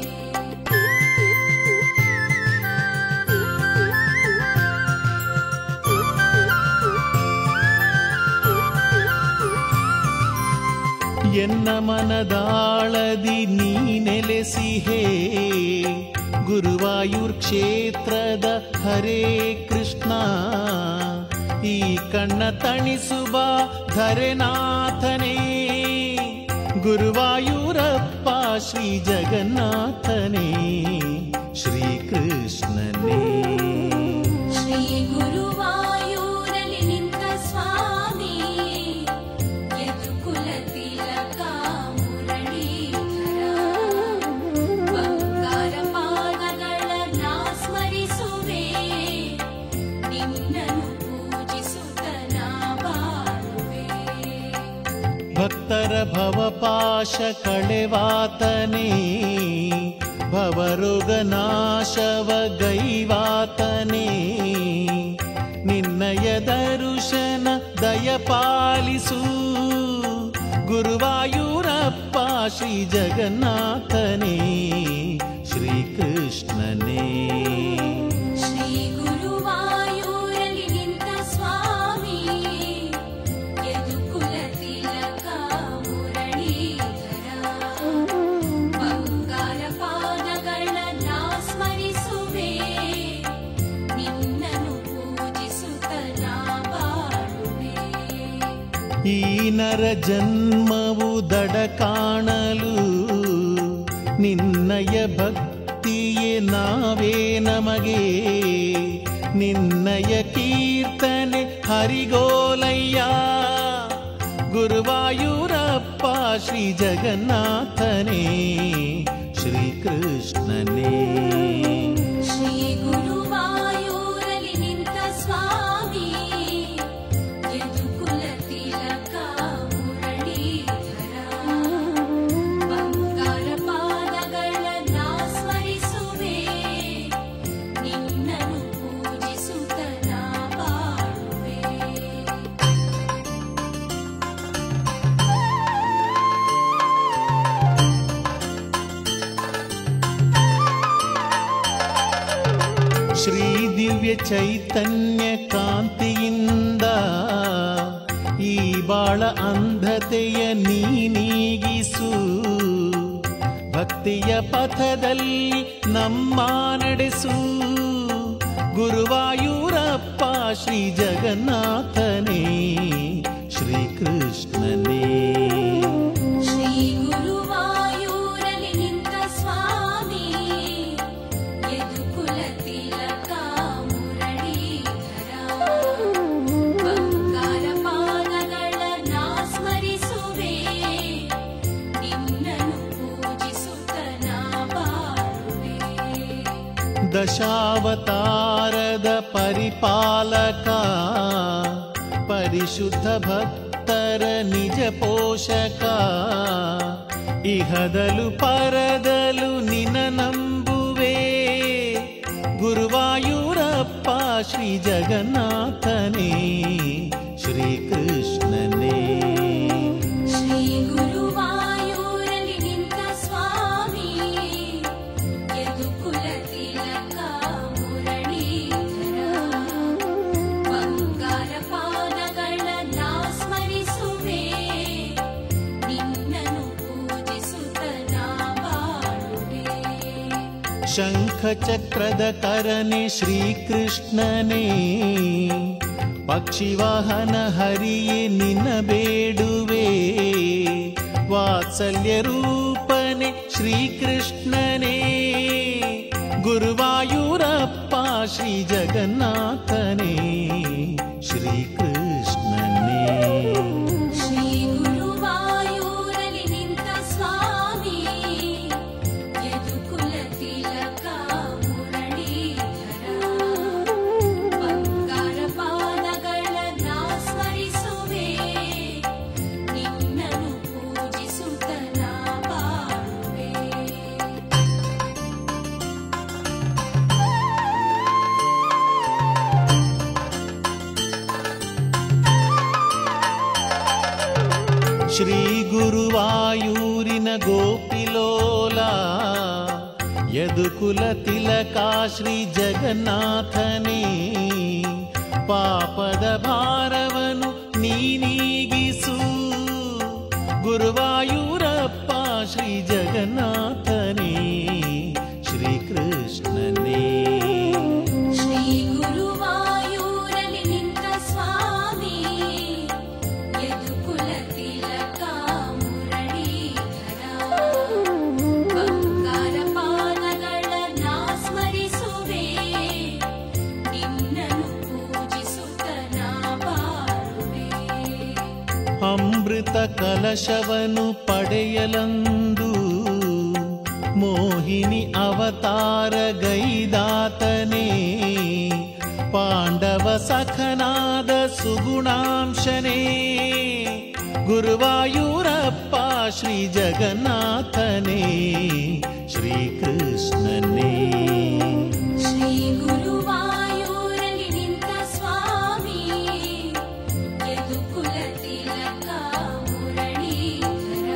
ಎನ್ನ ಮನದಾಳದಿ ನೀ ನೆಲೆಸಿಹೇ, ಗುರುವಾಯೂರ್ ಕ್ಷೇತ್ರದ ಹರೇ ಕೃಷ್ಣ. ಈ ಕಣ್ಣ ತಣಿಸುವ ಧರೆನಾಥನೇ, ಗುರುವಾಯೂರಪ್ಪ ಶ್ರೀ ಜಗನ್ನಾಥನೇ ಶ್ರೀಕೃಷ್ಣನೇ. ಶ್ರೀ ಗುರುವಾಯೂರಲ್ಲಿ ನಿಂತ ಸ್ವಾಮಿ ಯದುಕುಲ ತಿಲಕ ಮುರಳೀಧರ. ಬಂಗಾರ ಪಾದಗಳನ್ನ ಸ್ಮರಿಸುವೆ, ನಿನ್ನನ್ನು ಪೂಜಿಸುತ್ತ ನಾ ಬಾಳುವೆ. ಭಕ್ತರ ಭವಪಾಶ ಕಳೆವಾತನೇ, ಭವರೋಗ ನಾಶವ ಗೈವಾತನೇ. ನಿನ್ನಯ ದರುಶನ ದಯಪಾಲಿಸು, ಗುರುವಾಯೂರಪ್ಪ ಶ್ರೀ ಜಗನ್ನಾಥನೇ ಶ್ರೀಕೃಷ್ಣನೇ. ಶ್ರೀ ಗುರುವಾಯೂರಲ್ಲಿ ನಿಂತ ಸ್ವಾಮಿ ಯದುಕುಲ ತಿಲಕ ಮುರಳೀಧರ. ಬಂಗಾರ ಪಾದಗಳನ್ನ ಸ್ಮರಿಸುವೆ, ನಿನ್ನನ್ನು ಪೂಜಿಸುತ್ತ ನಾ ಬಾಳುವೆ. ಈ ನರ ಜನ್ಮವು ದಡ ಕಾಣಲು, ನಿನ್ನಯ ಭಕ್ತಿಯೇ ನಾವೇ ನಮಗೆ. ನಿನ್ನಯ ಕೀರ್ತನೆ ಹರಿಗೋಲಯ್ಯ, ಗುರುವಾಯೂರಪ್ಪ ಶ್ರೀ ಜಗನ್ನಾಥನೇ ಶ್ರೀಕೃಷ್ಣನೇ. ಶ್ರೀ ಗುರುವಾಯೂರಲ್ಲಿ ನಿಂತ ಸ್ವಾಮಿ ಯದುಕುಲ ತಿಲಕ ಮುರಳೀಧರ. ಬಂಗಾರ ಪಾದಗಳನ್ನ ಸ್ಮರಿಸುವೆ, ನಿನ್ನನ್ನು ಪೂಜಿಸುತ್ತ ನಾ ಬಾಳುವೆ. ಶ್ರೀ ದಿವ್ಯ ಚೈತನ್ಯ ಕಾಂತಿಯಿಂದ ಈ ಬಾಳ ಅಂಧತೆಯ ನೀ ನೀಗಿಸು. ಭಕ್ತಿಯ ಪಥದಲ್ಲಿ ನಮ್ಮ ನಡೆಸು, ಗುರುವಾಯೂರಪ್ಪ ಶ್ರೀ ಜಗನ್ನಾಥನೇ ಶ್ರೀಕೃಷ್ಣನೇ. ಶ್ರೀ ಗುರುವಾಯೂರಲ್ಲಿ ನಿಂತ ಸ್ವಾಮಿ ಯದುಕುಲ ತಿಲಕ ಮುರಳೀಧರ. ಬಂಗಾರ ಪಾದಗಳನ್ನ ಸ್ಮರಿಸುವೆ, ನಿನ್ನನ್ನು ಪೂಜಿಸುತ್ತ ನಾ ಬಾಳುವೆ. ದಶಾವತಾರದ ಪರಿಪಾಲಕ, ಪರಿಶುದ್ಧ ಭಕ್ತರ ನಿಜ ಪೋಷಕ. ಇಹದಲು ಪರದಲು ನಿನ ನಂಬುವೆ, ಗುರುವಾಯೂರಪ್ಪ ಶ್ರೀ ಜಗನ್ನಾಥನೇ ಶ್ರೀಕೃಷ್ಣನೇ. ಶ್ರೀ ಗುರುವಾಯೂರಲ್ಲಿ ನಿಂತ ಸ್ವಾಮಿ ಯದುಕುಲ ತಿಲಕ ಮುರಳೀಧರ. ಶಂಖ ಚಕ್ರದ ಕರನೆ ಶ್ರೀಕೃಷ್ಣನೇ ಪಕ್ಷಿವಾಹನ ಹರಿಯೇ ನಿನ್ನ ಬೇಡುವೆ ವಾತ್ಸಲ್ಯ ರೂಪನೆ ಶ್ರೀಕೃಷ್ಣನೇ ಗುರುವಾಯೂರಪ್ಪ ಶ್ರೀ ಜಗನ್ನಾಥನೇ ಶ್ರೀಕೃಷ್ಣನೇ ಶ್ರೀ ಗುರುವಾಯೂರಲಿ ನಿಂತ ಸ್ವಾಮಿ ಯದುಕುಲ ತಿಲಕ ಮುರಳೀಧರ ಬಂಗಾರ ಪಾದಗಳನ್ನ ಸ್ಮರಿಸುವೆ ನಿನ್ನನ್ನು ಪೂಜಿಸುತ್ತ ನಾ ಬಾಳುವೆ ಶ್ರೀ ಗುರುವಾಯೂರಿನ ಗೋಪಿಲೋಲ ಯದುಕುಲ ತಿಲಕ ಶ್ರೀ ಜಗನ್ನಾಥನೇ ಪಾಪದ ಭಾರವನು ನೀನೀಗಿಸು ಗುರುವಾಯೂರಪ್ಪ ಶ್ರೀ ಜಗನ್ನಾಥನೇ ಶ್ರೀಕೃಷ್ಣನೇ ಶ್ರೀ ಗುರುವಾಯೂರಲಿ ನಿಂತ ಸ್ವಾಮಿ ಯದುಕುಲ ತಿಲಕ ಮುರಳೀಧರ ಬಂಗಾರ ಪಾದಗಳನ್ನ ಸ್ಮರಿಸುವೆ ನಿನ್ನನ್ನು ಪೂಜಿಸುತ್ತ ನಾ ಬಾಳುವೆ ಅಮೃತ ಕಲಶವನು ಪಡೆಯಲಂದು ಮೋಹಿನಿ ಅವತಾರ ಗೈದಾತನೇ ಪಾಂಡವ ಸಖನಾದ ಸುಗುಣಾಂಶನೇ ಗುರುವಾಯೂರಪ್ಪ ಶ್ರೀ ಜಗನ್ನಾಥನೇ ಶ್ರೀಕೃಷ್ಣನೇ ಶ್ರೀ ಗುರುವಾಯೂರಲಿ ನಿಂತ ಸ್ವಾಮಿ ಯದುಕುಲ ತಿಲಕ ಮುರಳೀಧರ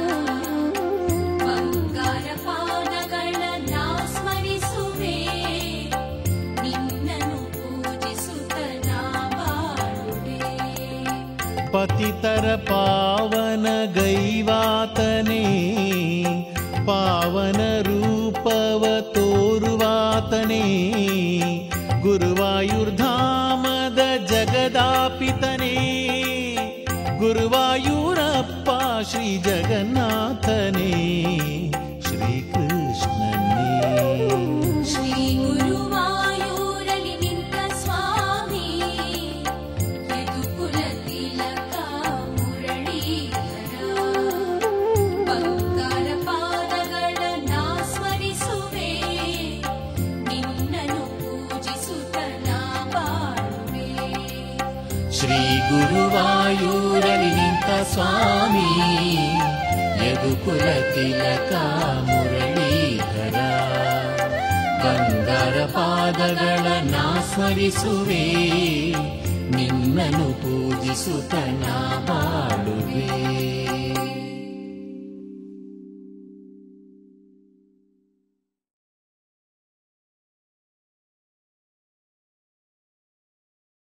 ಬಂಗಾರ ಪಾದಗಳನ್ನ ಸ್ಮರಿಸುವೆ ನಿನ್ನನ್ನು ಪೂಜಿಸುತ್ತ ನಾ ಬಾಳುವೆ ಪತಿತರ ಪಾವನ ಗೈವಾತನೇ ಪಾವನ ರೂಪವ ತೋರುವಾತನೇ ಗುರುವಾಯೂರ್ಧಾಮದ ಜಗದಾಪಿತನೇ ಗುರುವಾಯೂರಪ್ಪ ಶ್ರೀ ಜಗನ್ನಾಥನೇ ಶ್ರೀಕೃಷ್ಣನೇ ಶ್ರೀ ಗುರುವಾಯೂರಲಿ ನಿಂತ ಸ್ವಾಮಿ ಯದುಕುಲ ತಿಲಕ ಮುರಳೀಧರ ಬಂಗಾರ ಪಾದಗಳನ್ನ ಸ್ಮರಿಸುವೆ ನಿನ್ನನ್ನು ಪೂಜಿಸುತ್ತ ನಾ ಬಾಳುವೆ ಶ್ರೀ ಗುರುವಾಯೂರಲಿ ನಿಂತ ಸ್ವಾಮಿ ಯದುಕುಲ ತಿಲಕ ಮುರಳೀಧರ ಬಂಗಾರ ಪಾದಗಳನ್ನ ಸ್ಮರಿಸುವೆ ನಿನ್ನನ್ನು ಪೂಜಿಸುತ್ತ ನಾ ಬಾಳುವೆ